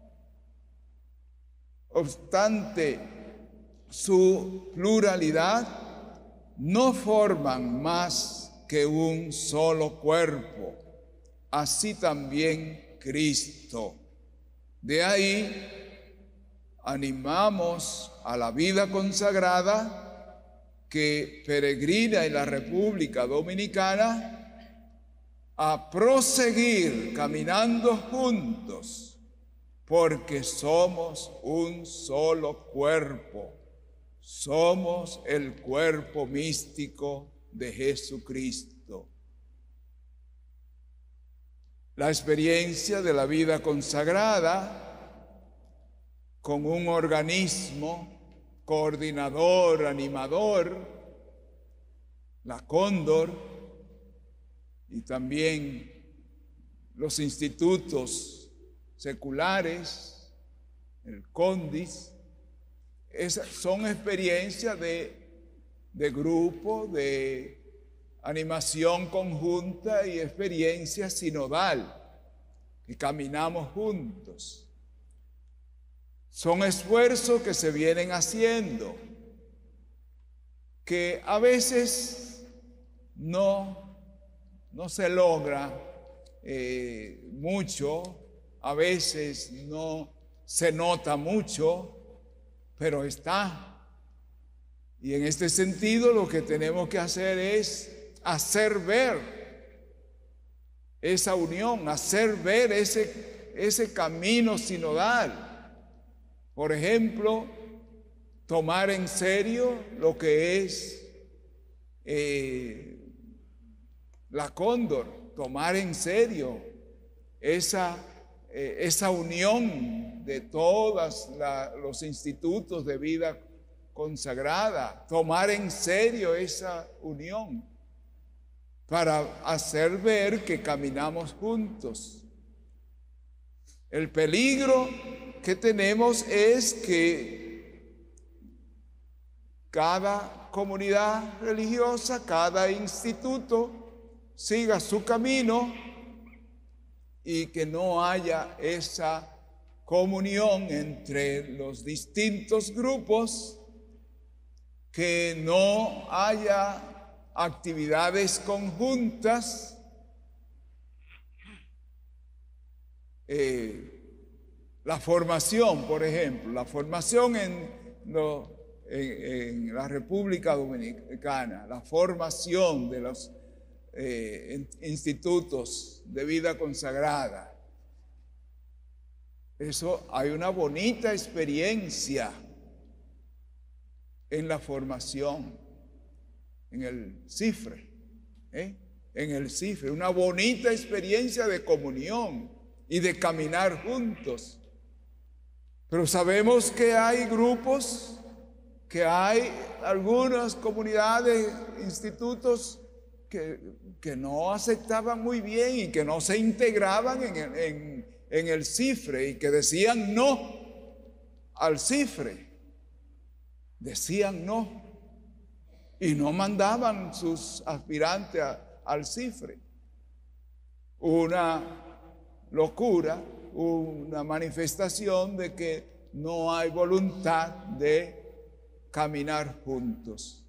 obstante su pluralidad, no forman más que un solo cuerpo, así también Cristo. De ahí animamos a la vida consagrada que peregrina en la República Dominicana a proseguir caminando juntos, porque somos un solo cuerpo, somos el cuerpo místico de Jesucristo. La experiencia de la vida consagrada con un organismo coordinador, animador, la Cóndor, y también los institutos seculares, el condis. Esas son experiencias de, de grupo, de animación conjunta y experiencia sinodal, que caminamos juntos. Son esfuerzos que se vienen haciendo, que a veces no, no se logra eh, mucho, a veces no se nota mucho, pero está. Y en este sentido lo que tenemos que hacer es hacer ver esa unión, hacer ver ese, ese camino sinodal. Por ejemplo, tomar en serio lo que es eh, la Cóndor, tomar en serio esa, eh, esa unión de todos los institutos de vida consagrada, tomar en serio esa unión para hacer ver que caminamos juntos. El peligro que tenemos es que cada comunidad religiosa, cada instituto siga su camino y que no haya esa comunión entre los distintos grupos, que no haya actividades conjuntas, eh, la formación, por ejemplo, la formación en, lo, en, en la República Dominicana, la formación de los eh, institutos de vida consagrada. Eso, hay una bonita experiencia en la formación, en el cifre, ¿eh? en el cifre, una bonita experiencia de comunión y de caminar juntos. Pero sabemos que hay grupos, que hay algunas comunidades, institutos que, que no aceptaban muy bien y que no se integraban en el, en, en el cifre y que decían no al cifre. Decían no y no mandaban sus aspirantes a, al cifre. Una locura, una manifestación de que no hay voluntad de caminar juntos.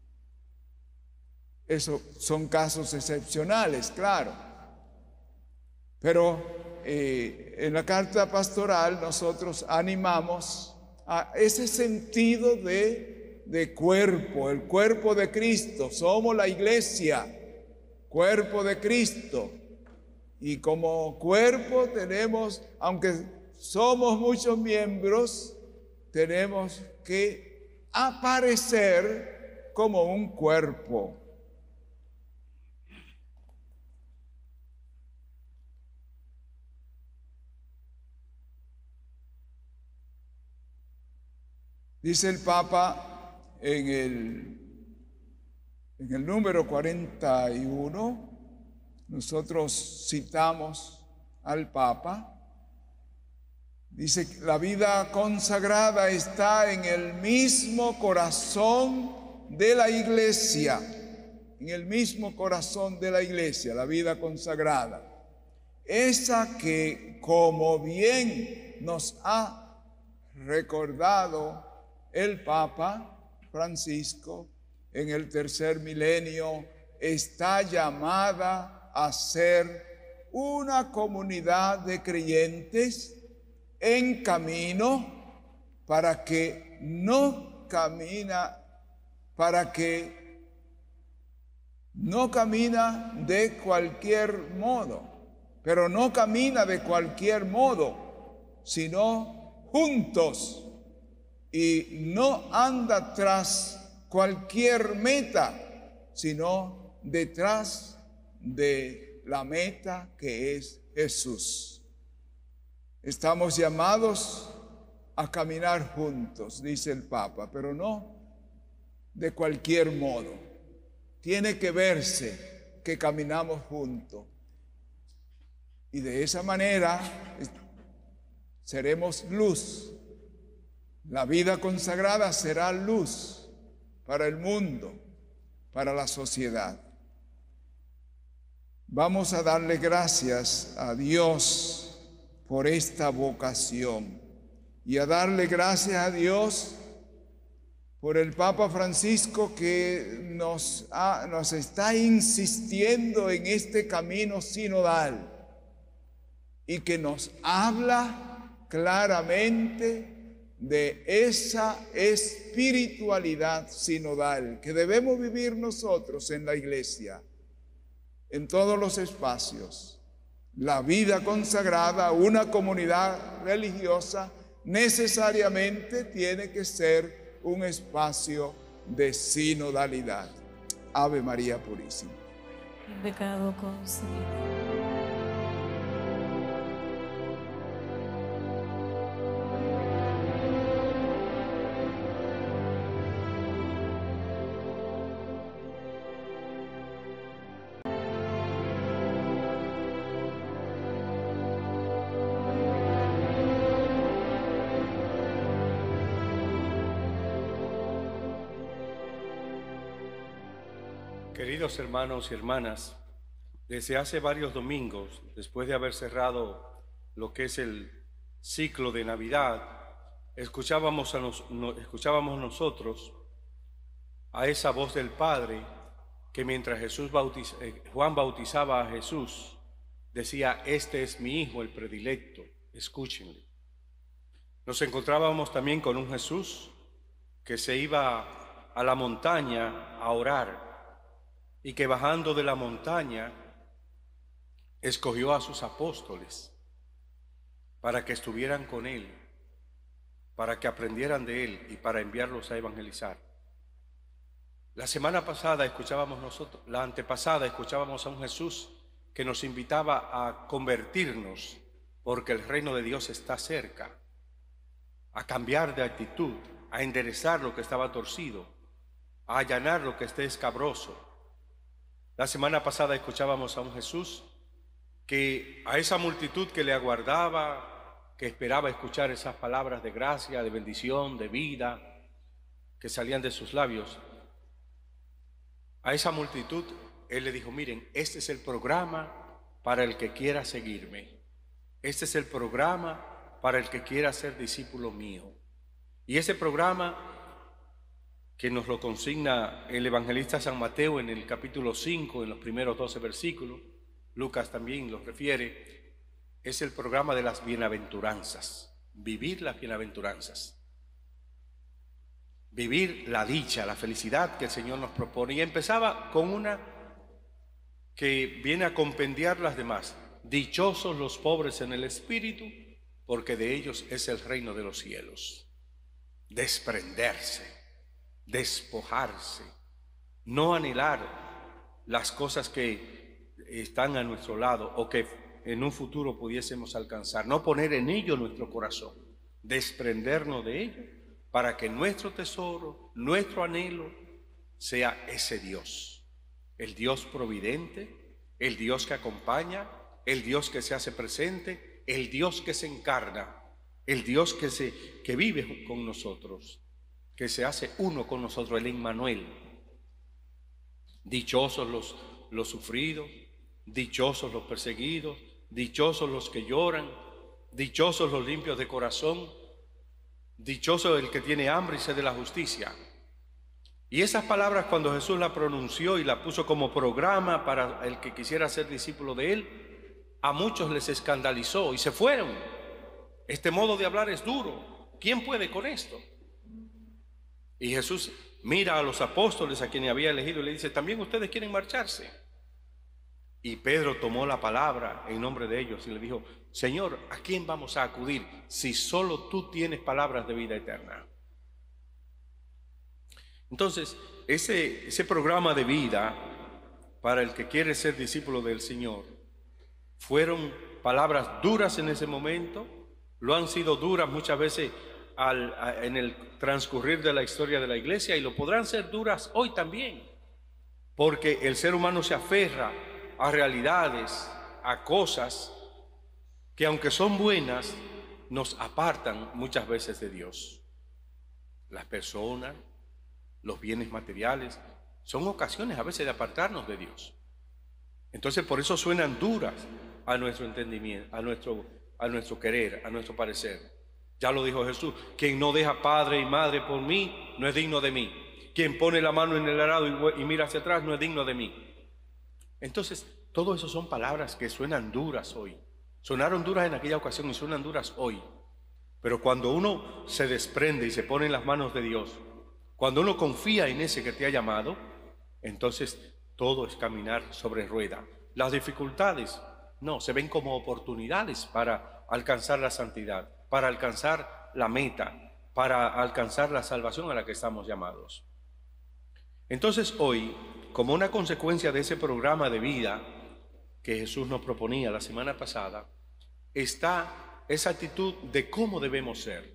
Esos son casos excepcionales, claro. Pero eh, en la carta pastoral nosotros animamos a ese sentido de, de cuerpo, el cuerpo de Cristo. Somos la iglesia, cuerpo de Cristo. Y como cuerpo tenemos, aunque somos muchos miembros, tenemos que aparecer como un cuerpo. Dice el Papa en el, en el número cuarenta y uno, nosotros citamos al Papa, dice que la vida consagrada está en el mismo corazón de la iglesia, en el mismo corazón de la iglesia, la vida consagrada. Esa que, como bien nos ha recordado el Papa Francisco, en el tercer milenio está llamada a ser una comunidad de creyentes en camino para que no camina, para que no camina de cualquier modo, pero no camina de cualquier modo, sino juntos. Y no anda tras cualquier meta, sino detrás de la meta que es Jesús. Estamos llamados a caminar juntos, dice el Papa, pero no de cualquier modo. Tiene que verse que caminamos juntos. Y de esa manera seremos luz. La vida consagrada será luz para el mundo, para la sociedad. Vamos a darle gracias a Dios por esta vocación y a darle gracias a Dios por el Papa Francisco que nos, ha, nos está insistiendo en este camino sinodal y que nos habla claramente de esa espiritualidad sinodal que debemos vivir nosotros en la Iglesia, en todos los espacios. La vida consagrada, una comunidad religiosa, necesariamente tiene que ser un espacio de sinodalidad. Ave María Purísima. El pecado concebido. Queridos hermanos y hermanas, desde hace varios domingos, después de haber cerrado lo que es el ciclo de Navidad, escuchábamos, a nos, no, escuchábamos nosotros a esa voz del Padre que mientras Jesús bautiz, eh, Juan bautizaba a Jesús, decía: este es mi Hijo, el predilecto, escúchenle. Nos encontrábamos también con un Jesús que se iba a la montaña a orar, y que bajando de la montaña escogió a sus apóstoles para que estuvieran con él, para que aprendieran de él y para enviarlos a evangelizar. La semana pasada escuchábamos nosotros, la antepasada escuchábamos a un Jesús que nos invitaba a convertirnos porque el reino de Dios está cerca, a cambiar de actitud, a enderezar lo que estaba torcido, a allanar lo que esté escabroso. La semana pasada escuchábamos a un Jesús que a esa multitud que le aguardaba, que esperaba escuchar esas palabras de gracia, de bendición, de vida, que salían de sus labios, a esa multitud Él le dijo: miren, este es el programa para el que quiera seguirme. Este es el programa para el que quiera ser discípulo mío. Y ese programa que nos lo consigna el evangelista San Mateo en el capítulo cinco, en los primeros doce versículos, Lucas también los refiere, es el programa de las bienaventuranzas, vivir las bienaventuranzas, vivir la dicha, la felicidad que el Señor nos propone. Y empezaba con una que viene a compendiar las demás: dichosos los pobres en el espíritu, porque de ellos es el reino de los cielos. Desprenderse, despojarse, no anhelar las cosas que están a nuestro lado o que en un futuro pudiésemos alcanzar, no poner en ello nuestro corazón, desprendernos de ello para que nuestro tesoro, nuestro anhelo sea ese Dios, el Dios providente, el Dios que acompaña, el Dios que se hace presente, el Dios que se encarna, el Dios que, se, que vive con nosotros, que se hace uno con nosotros, el Emmanuel. Dichosos los, los sufridos, dichosos los perseguidos, dichosos los que lloran, dichosos los limpios de corazón, dichoso el que tiene hambre y sed de la justicia. Y esas palabras, cuando Jesús las pronunció y las puso como programa para el que quisiera ser discípulo de él, a muchos les escandalizó y se fueron. Este modo de hablar es duro. ¿Quién puede con esto? Y Jesús mira a los apóstoles a quienes había elegido y le dice: ¿también ustedes quieren marcharse? Y Pedro tomó la palabra en nombre de ellos y le dijo: Señor, ¿a quién vamos a acudir si solo tú tienes palabras de vida eterna? Entonces, ese, ese programa de vida para el que quiere ser discípulo del Señor fueron palabras duras en ese momento, lo han sido duras muchas veces Al, a, en el transcurrir de la historia de la iglesia, y lo podrán ser duras hoy también, porque el ser humano se aferra a realidades, a cosas que aunque son buenas, nos apartan muchas veces de Dios. Las personas, los bienes materiales, son ocasiones a veces de apartarnos de Dios. Entonces por eso suenan duras a nuestro entendimiento, a nuestro, a nuestro querer, a nuestro parecer. Ya lo dijo Jesús: quien no deja padre y madre por mí, no es digno de mí. Quien pone la mano en el arado y, y mira hacia atrás, no es digno de mí. Entonces, todo eso son palabras que suenan duras hoy. Sonaron duras en aquella ocasión y suenan duras hoy. Pero cuando uno se desprende y se pone en las manos de Dios, cuando uno confía en ese que te ha llamado, entonces todo es caminar sobre rueda. Las dificultades, no, se ven como oportunidades para alcanzar la santidad, para alcanzar la meta, para alcanzar la salvación a la que estamos llamados. Entonces hoy, como una consecuencia de ese programa de vida que Jesús nos proponía la semana pasada, está esa actitud de cómo debemos ser,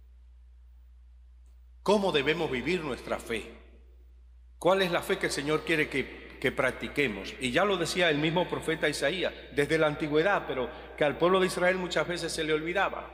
cómo debemos vivir nuestra fe, cuál es la fe que el Señor quiere que, que practiquemos. Y ya lo decía el mismo profeta Isaías desde la antigüedad, pero que al pueblo de Israel muchas veces se le olvidaba.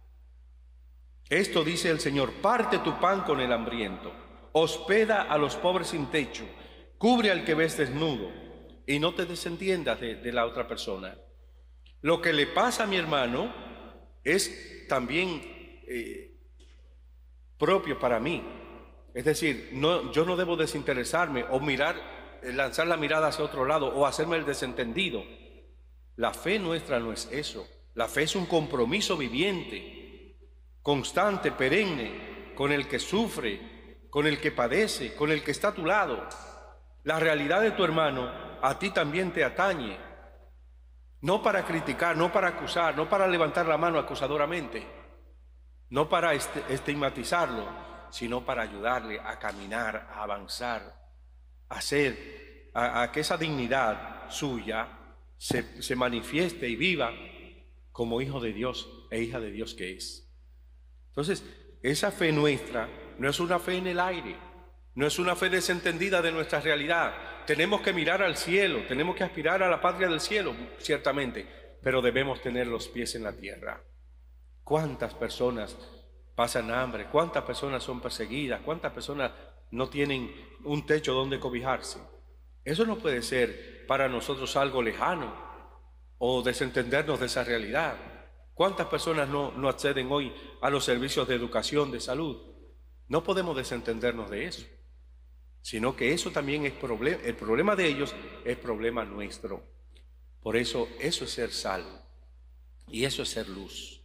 Esto dice el Señor: parte tu pan con el hambriento, hospeda a los pobres sin techo, cubre al que ves desnudo, y no te desentiendas de, de la otra persona. Lo que le pasa a mi hermano es también eh, propio para mí. Es decir, no, yo no debo desinteresarme o mirar, eh, lanzar la mirada hacia otro lado o hacerme el desentendido. La fe nuestra no es eso. La fe es un compromiso viviente, constante, perenne, con el que sufre, con el que padece, con el que está a tu lado. La realidad de tu hermano a ti también te atañe. No para criticar, no para acusar, no para levantar la mano acusadoramente, no para estigmatizarlo, sino para ayudarle a caminar, a avanzar, a hacer, a, a que esa dignidad suya se, se manifieste y viva como hijo de Dios e hija de Dios que es. Entonces, esa fe nuestra no es una fe en el aire, no es una fe desentendida de nuestra realidad. Tenemos que mirar al cielo, tenemos que aspirar a la patria del cielo, ciertamente, pero debemos tener los pies en la tierra. ¿Cuántas personas pasan hambre? ¿Cuántas personas son perseguidas? ¿Cuántas personas no tienen un techo donde cobijarse? Eso no puede ser para nosotros algo lejano o desentendernos de esa realidad. ¿Cuántas personas no, no acceden hoy a los servicios de educación, de salud? No podemos desentendernos de eso, sino que eso también es problema, el problema de ellos es problema nuestro. Por eso, eso es ser sal y eso es ser luz.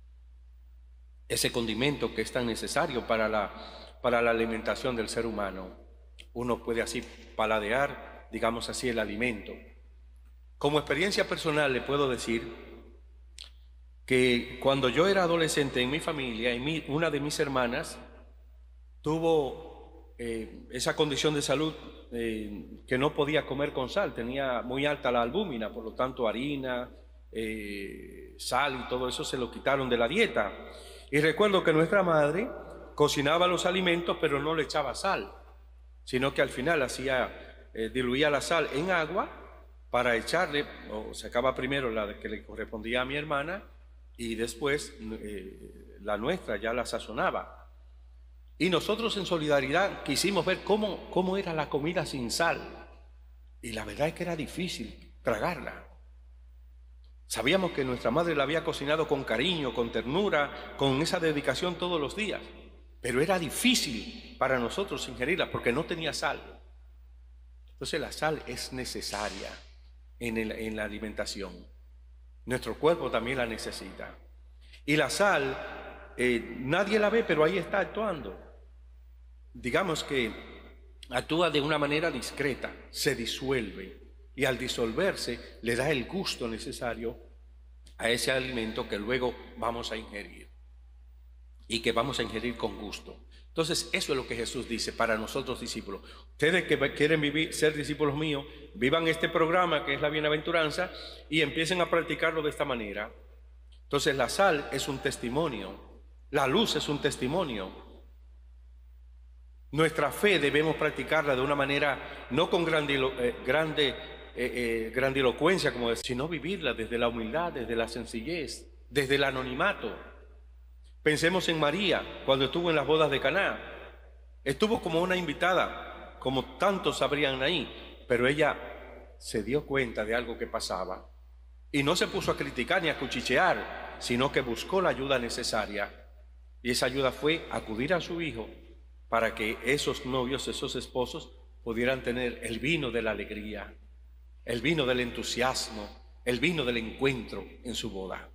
Ese condimento que es tan necesario para la, para la alimentación del ser humano. Uno puede así paladear, digamos así, el alimento. Como experiencia personal le puedo decir que cuando yo era adolescente en mi familia, y mi, una de mis hermanas tuvo Eh, esa condición de salud eh, que no podía comer con sal, tenía muy alta la albúmina, por lo tanto harina, eh, sal y todo eso se lo quitaron de la dieta. Y recuerdo que nuestra madre cocinaba los alimentos pero no le echaba sal, sino que al final hacía, eh, diluía la sal en agua para echarle, o sacaba primero la que le correspondía a mi hermana y después eh, la nuestra ya la sazonaba. Y nosotros en solidaridad quisimos ver cómo, cómo era la comida sin sal. Y la verdad es que era difícil tragarla. Sabíamos que nuestra madre la había cocinado con cariño, con ternura, con esa dedicación todos los días. Pero era difícil para nosotros ingerirla porque no tenía sal. Entonces la sal es necesaria en, el, en la alimentación. Nuestro cuerpo también la necesita. Y la sal, eh, nadie la ve, pero ahí está actuando. Digamos que actúa de una manera discreta, se disuelve y al disolverse le da el gusto necesario a ese alimento que luego vamos a ingerir y que vamos a ingerir con gusto. Entonces eso es lo que Jesús dice para nosotros discípulos. Ustedes que quieren vivir, ser discípulos míos, vivan este programa que es la bienaventuranza y empiecen a practicarlo de esta manera. Entonces la sal es un testimonio, la luz es un testimonio. Nuestra fe debemos practicarla de una manera no con grandilo, eh, grande, eh, eh, grandilocuencia, como decir, sino vivirla desde la humildad, desde la sencillez, desde el anonimato. Pensemos en María, cuando estuvo en las bodas de Caná. Estuvo como una invitada, como tantos habrían ahí, pero ella se dio cuenta de algo que pasaba y no se puso a criticar ni a cuchichear, sino que buscó la ayuda necesaria. Y esa ayuda fue acudir a su hijo para que esos novios, esos esposos, pudieran tener el vino de la alegría, el vino del entusiasmo, el vino del encuentro en su boda.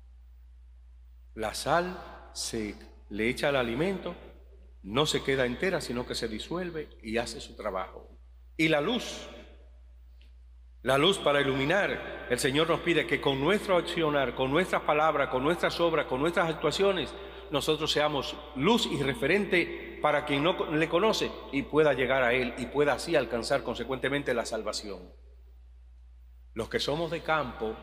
La sal se le echa al alimento, no se queda entera, sino que se disuelve y hace su trabajo. Y la luz, la luz para iluminar, el Señor nos pide que con nuestro accionar, con nuestras palabras, con nuestras obras, con nuestras actuaciones, nosotros seamos luz y referente para quien no le conoce y pueda llegar a Él y pueda así alcanzar consecuentemente la salvación. Los que somos de campo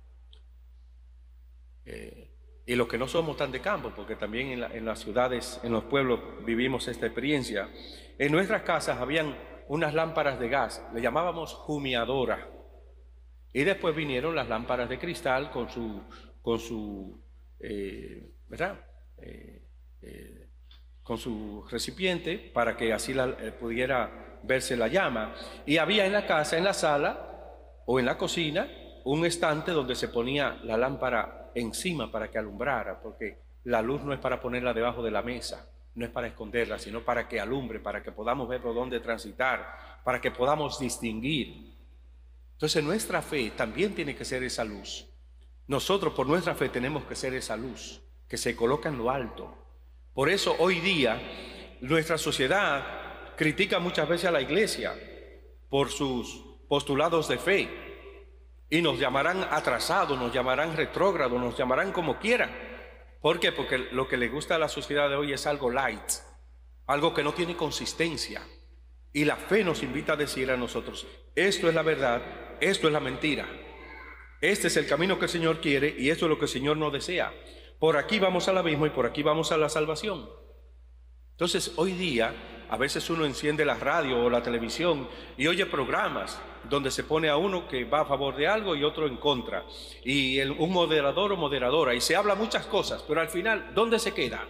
eh, y los que no somos tan de campo, porque también en, la, en las ciudades, en los pueblos vivimos esta experiencia, en nuestras casas habían unas lámparas de gas, le llamábamos humeadora, y después vinieron las lámparas de cristal con su, con su, eh, ¿verdad? Eh, eh, con su recipiente para que así la, eh, pudiera verse la llama. Y había en la casa, en la sala o en la cocina, un estante donde se ponía la lámpara encima para que alumbrara, porque la luz no es para ponerla debajo de la mesa, no es para esconderla, sino para que alumbre, para que podamos ver por dónde transitar, para que podamos distinguir. Entonces nuestra fe también tiene que ser esa luz. Nosotros por nuestra fe tenemos que ser esa luz que se coloca en lo alto. Por eso hoy día nuestra sociedad critica muchas veces a la iglesia por sus postulados de fe y nos llamarán atrasados, nos llamarán retrógrados, nos llamarán como quieran. ¿Por qué? Porque lo que le gusta a la sociedad de hoy es algo light, algo que no tiene consistencia. Y la fe nos invita a decir a nosotros, esto es la verdad, esto es la mentira. Este es el camino que el Señor quiere y esto es lo que el Señor no desea. Por aquí vamos al abismo y por aquí vamos a la salvación. Entonces hoy día a veces uno enciende la radio o la televisión y oye programas donde se pone a uno que va a favor de algo y otro en contra, y el, un moderador o moderadora, y se habla muchas cosas, pero al final, ¿dónde se queda?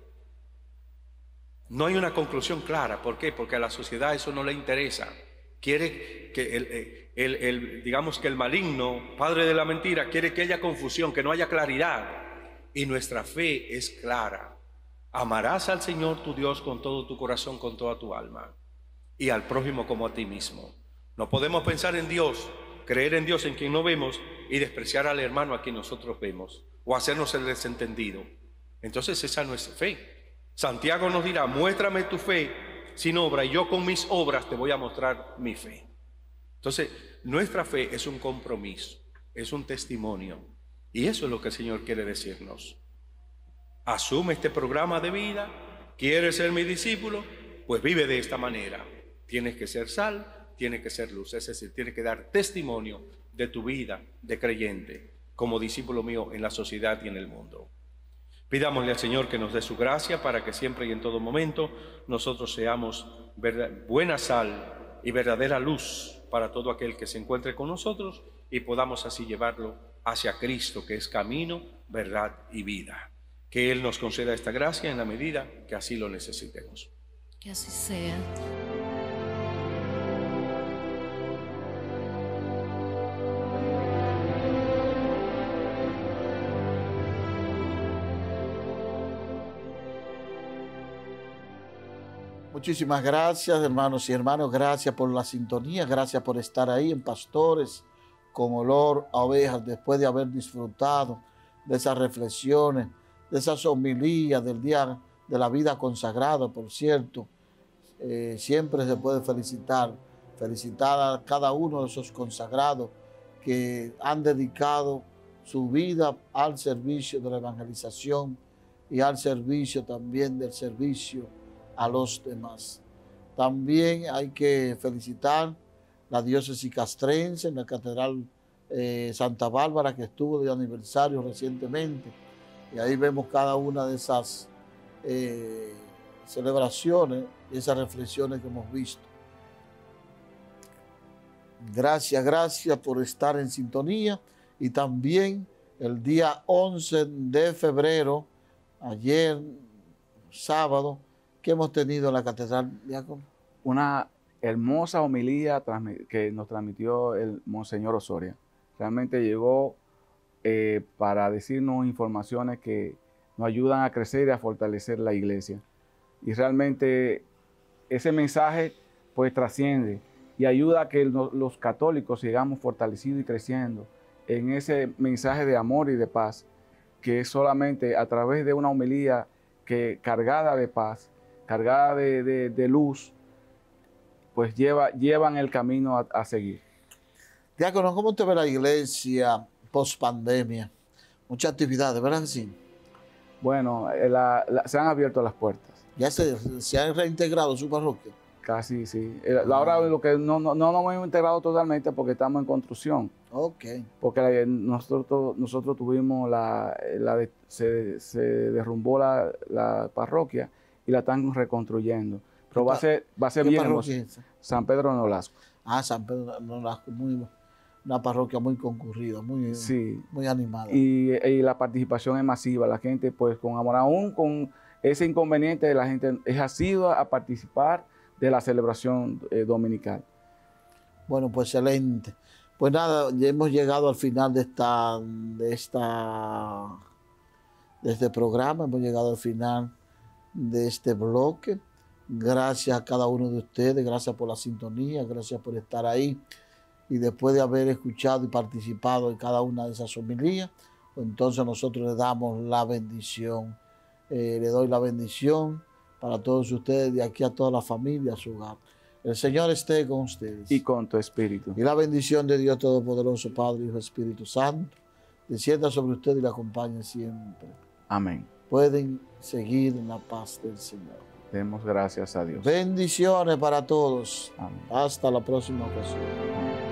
No hay una conclusión clara. ¿Por qué? Porque a la sociedad eso no le interesa. Quiere que el, el, el, digamos que el maligno, padre de la mentira, quiere que haya confusión, que no haya claridad. Y nuestra fe es clara. Amarás al Señor tu Dios con todo tu corazón, con toda tu alma, y al prójimo como a ti mismo. No podemos pensar en Dios, creer en Dios en quien no vemos y despreciar al hermano a quien nosotros vemos, o hacernos el desentendido. Entonces esa no es fe. Santiago nos dirá, muéstrame tu fe sin obra y yo con mis obras te voy a mostrar mi fe. Entonces nuestra fe es un compromiso, es un testimonio, y eso es lo que el Señor quiere decirnos. Asume este programa de vida, ¿quieres ser mi discípulo? Pues vive de esta manera. Tienes que ser sal, tienes que ser luz, es decir, tienes que dar testimonio de tu vida de creyente como discípulo mío en la sociedad y en el mundo. Pidámosle al Señor que nos dé su gracia para que siempre y en todo momento nosotros seamos buena sal y verdadera luz para todo aquel que se encuentre con nosotros y podamos así llevarlo hacia Cristo, que es camino, verdad y vida. Que Él nos conceda esta gracia en la medida que así lo necesitemos. Que así sea. Muchísimas gracias, hermanos y hermanas. Gracias por la sintonía. Gracias por estar ahí en Pastores con Olor a Ovejas, después de haber disfrutado de esas reflexiones, de esas homilías del día de la vida consagrada. Por cierto, eh, siempre se puede felicitar, felicitar a cada uno de esos consagrados que han dedicado su vida al servicio de la evangelización y al servicio también del servicio a los demás. También hay que felicitar la diócesis castrense, en la Catedral eh, Santa Bárbara, que estuvo de aniversario recientemente. Y ahí vemos cada una de esas eh, celebraciones y esas reflexiones que hemos visto. Gracias, gracias por estar en sintonía. Y también el día once de febrero ayer, sábado, que hemos tenido en la catedral, diácono. Una hermosa homilía que nos transmitió el Monseñor Osoria. Realmente llegó eh, para decirnos informaciones que nos ayudan a crecer y a fortalecer la iglesia. Y realmente ese mensaje pues trasciende y ayuda a que lo, los católicos sigamos fortalecidos y creciendo en ese mensaje de amor y de paz, que es solamente a través de una homilía que cargada de paz, cargada de, de, de luz, pues lleva, llevan el camino a, a seguir. Diácono, ¿cómo usted ve la iglesia post pandemia? Muchas actividades, ¿verdad que sí? Bueno, la, la, se han abierto las puertas. ¿Ya se, se han reintegrado su parroquia? Casi, sí. Ahora lo que no, no, no nos hemos integrado totalmente porque estamos en construcción. Ok. Porque nosotros, nosotros tuvimos la, la de, se, se derrumbó la, la parroquia y la están reconstruyendo. Pero va a ser, va a ser bien hermoso. San Pedro de Nolasco. Ah, San Pedro de Nolasco, muy, una parroquia muy concurrida, muy, sí. muy animada. Y, y la participación es masiva. La gente, pues, con amor, aún con ese inconveniente, la gente es asidua a participar de la celebración eh, dominical. Bueno, pues excelente. Pues nada, ya hemos llegado al final de esta, de esta, de este programa, hemos llegado al final de este bloque. Gracias a cada uno de ustedes, gracias por la sintonía, gracias por estar ahí. Y después de haber escuchado y participado en cada una de esas homilías, pues entonces nosotros le damos la bendición. Eh, le doy la bendición para todos ustedes, de aquí a toda la familia, a su hogar. El Señor esté con ustedes. Y con tu espíritu. Y la bendición de Dios Todopoderoso, Padre, Hijo, Espíritu Santo, descienda sobre ustedes y le acompañe siempre. Amén. Pueden seguir en la paz del Señor. Demos gracias a Dios. Bendiciones para todos. Amén. Hasta la próxima ocasión. Amén.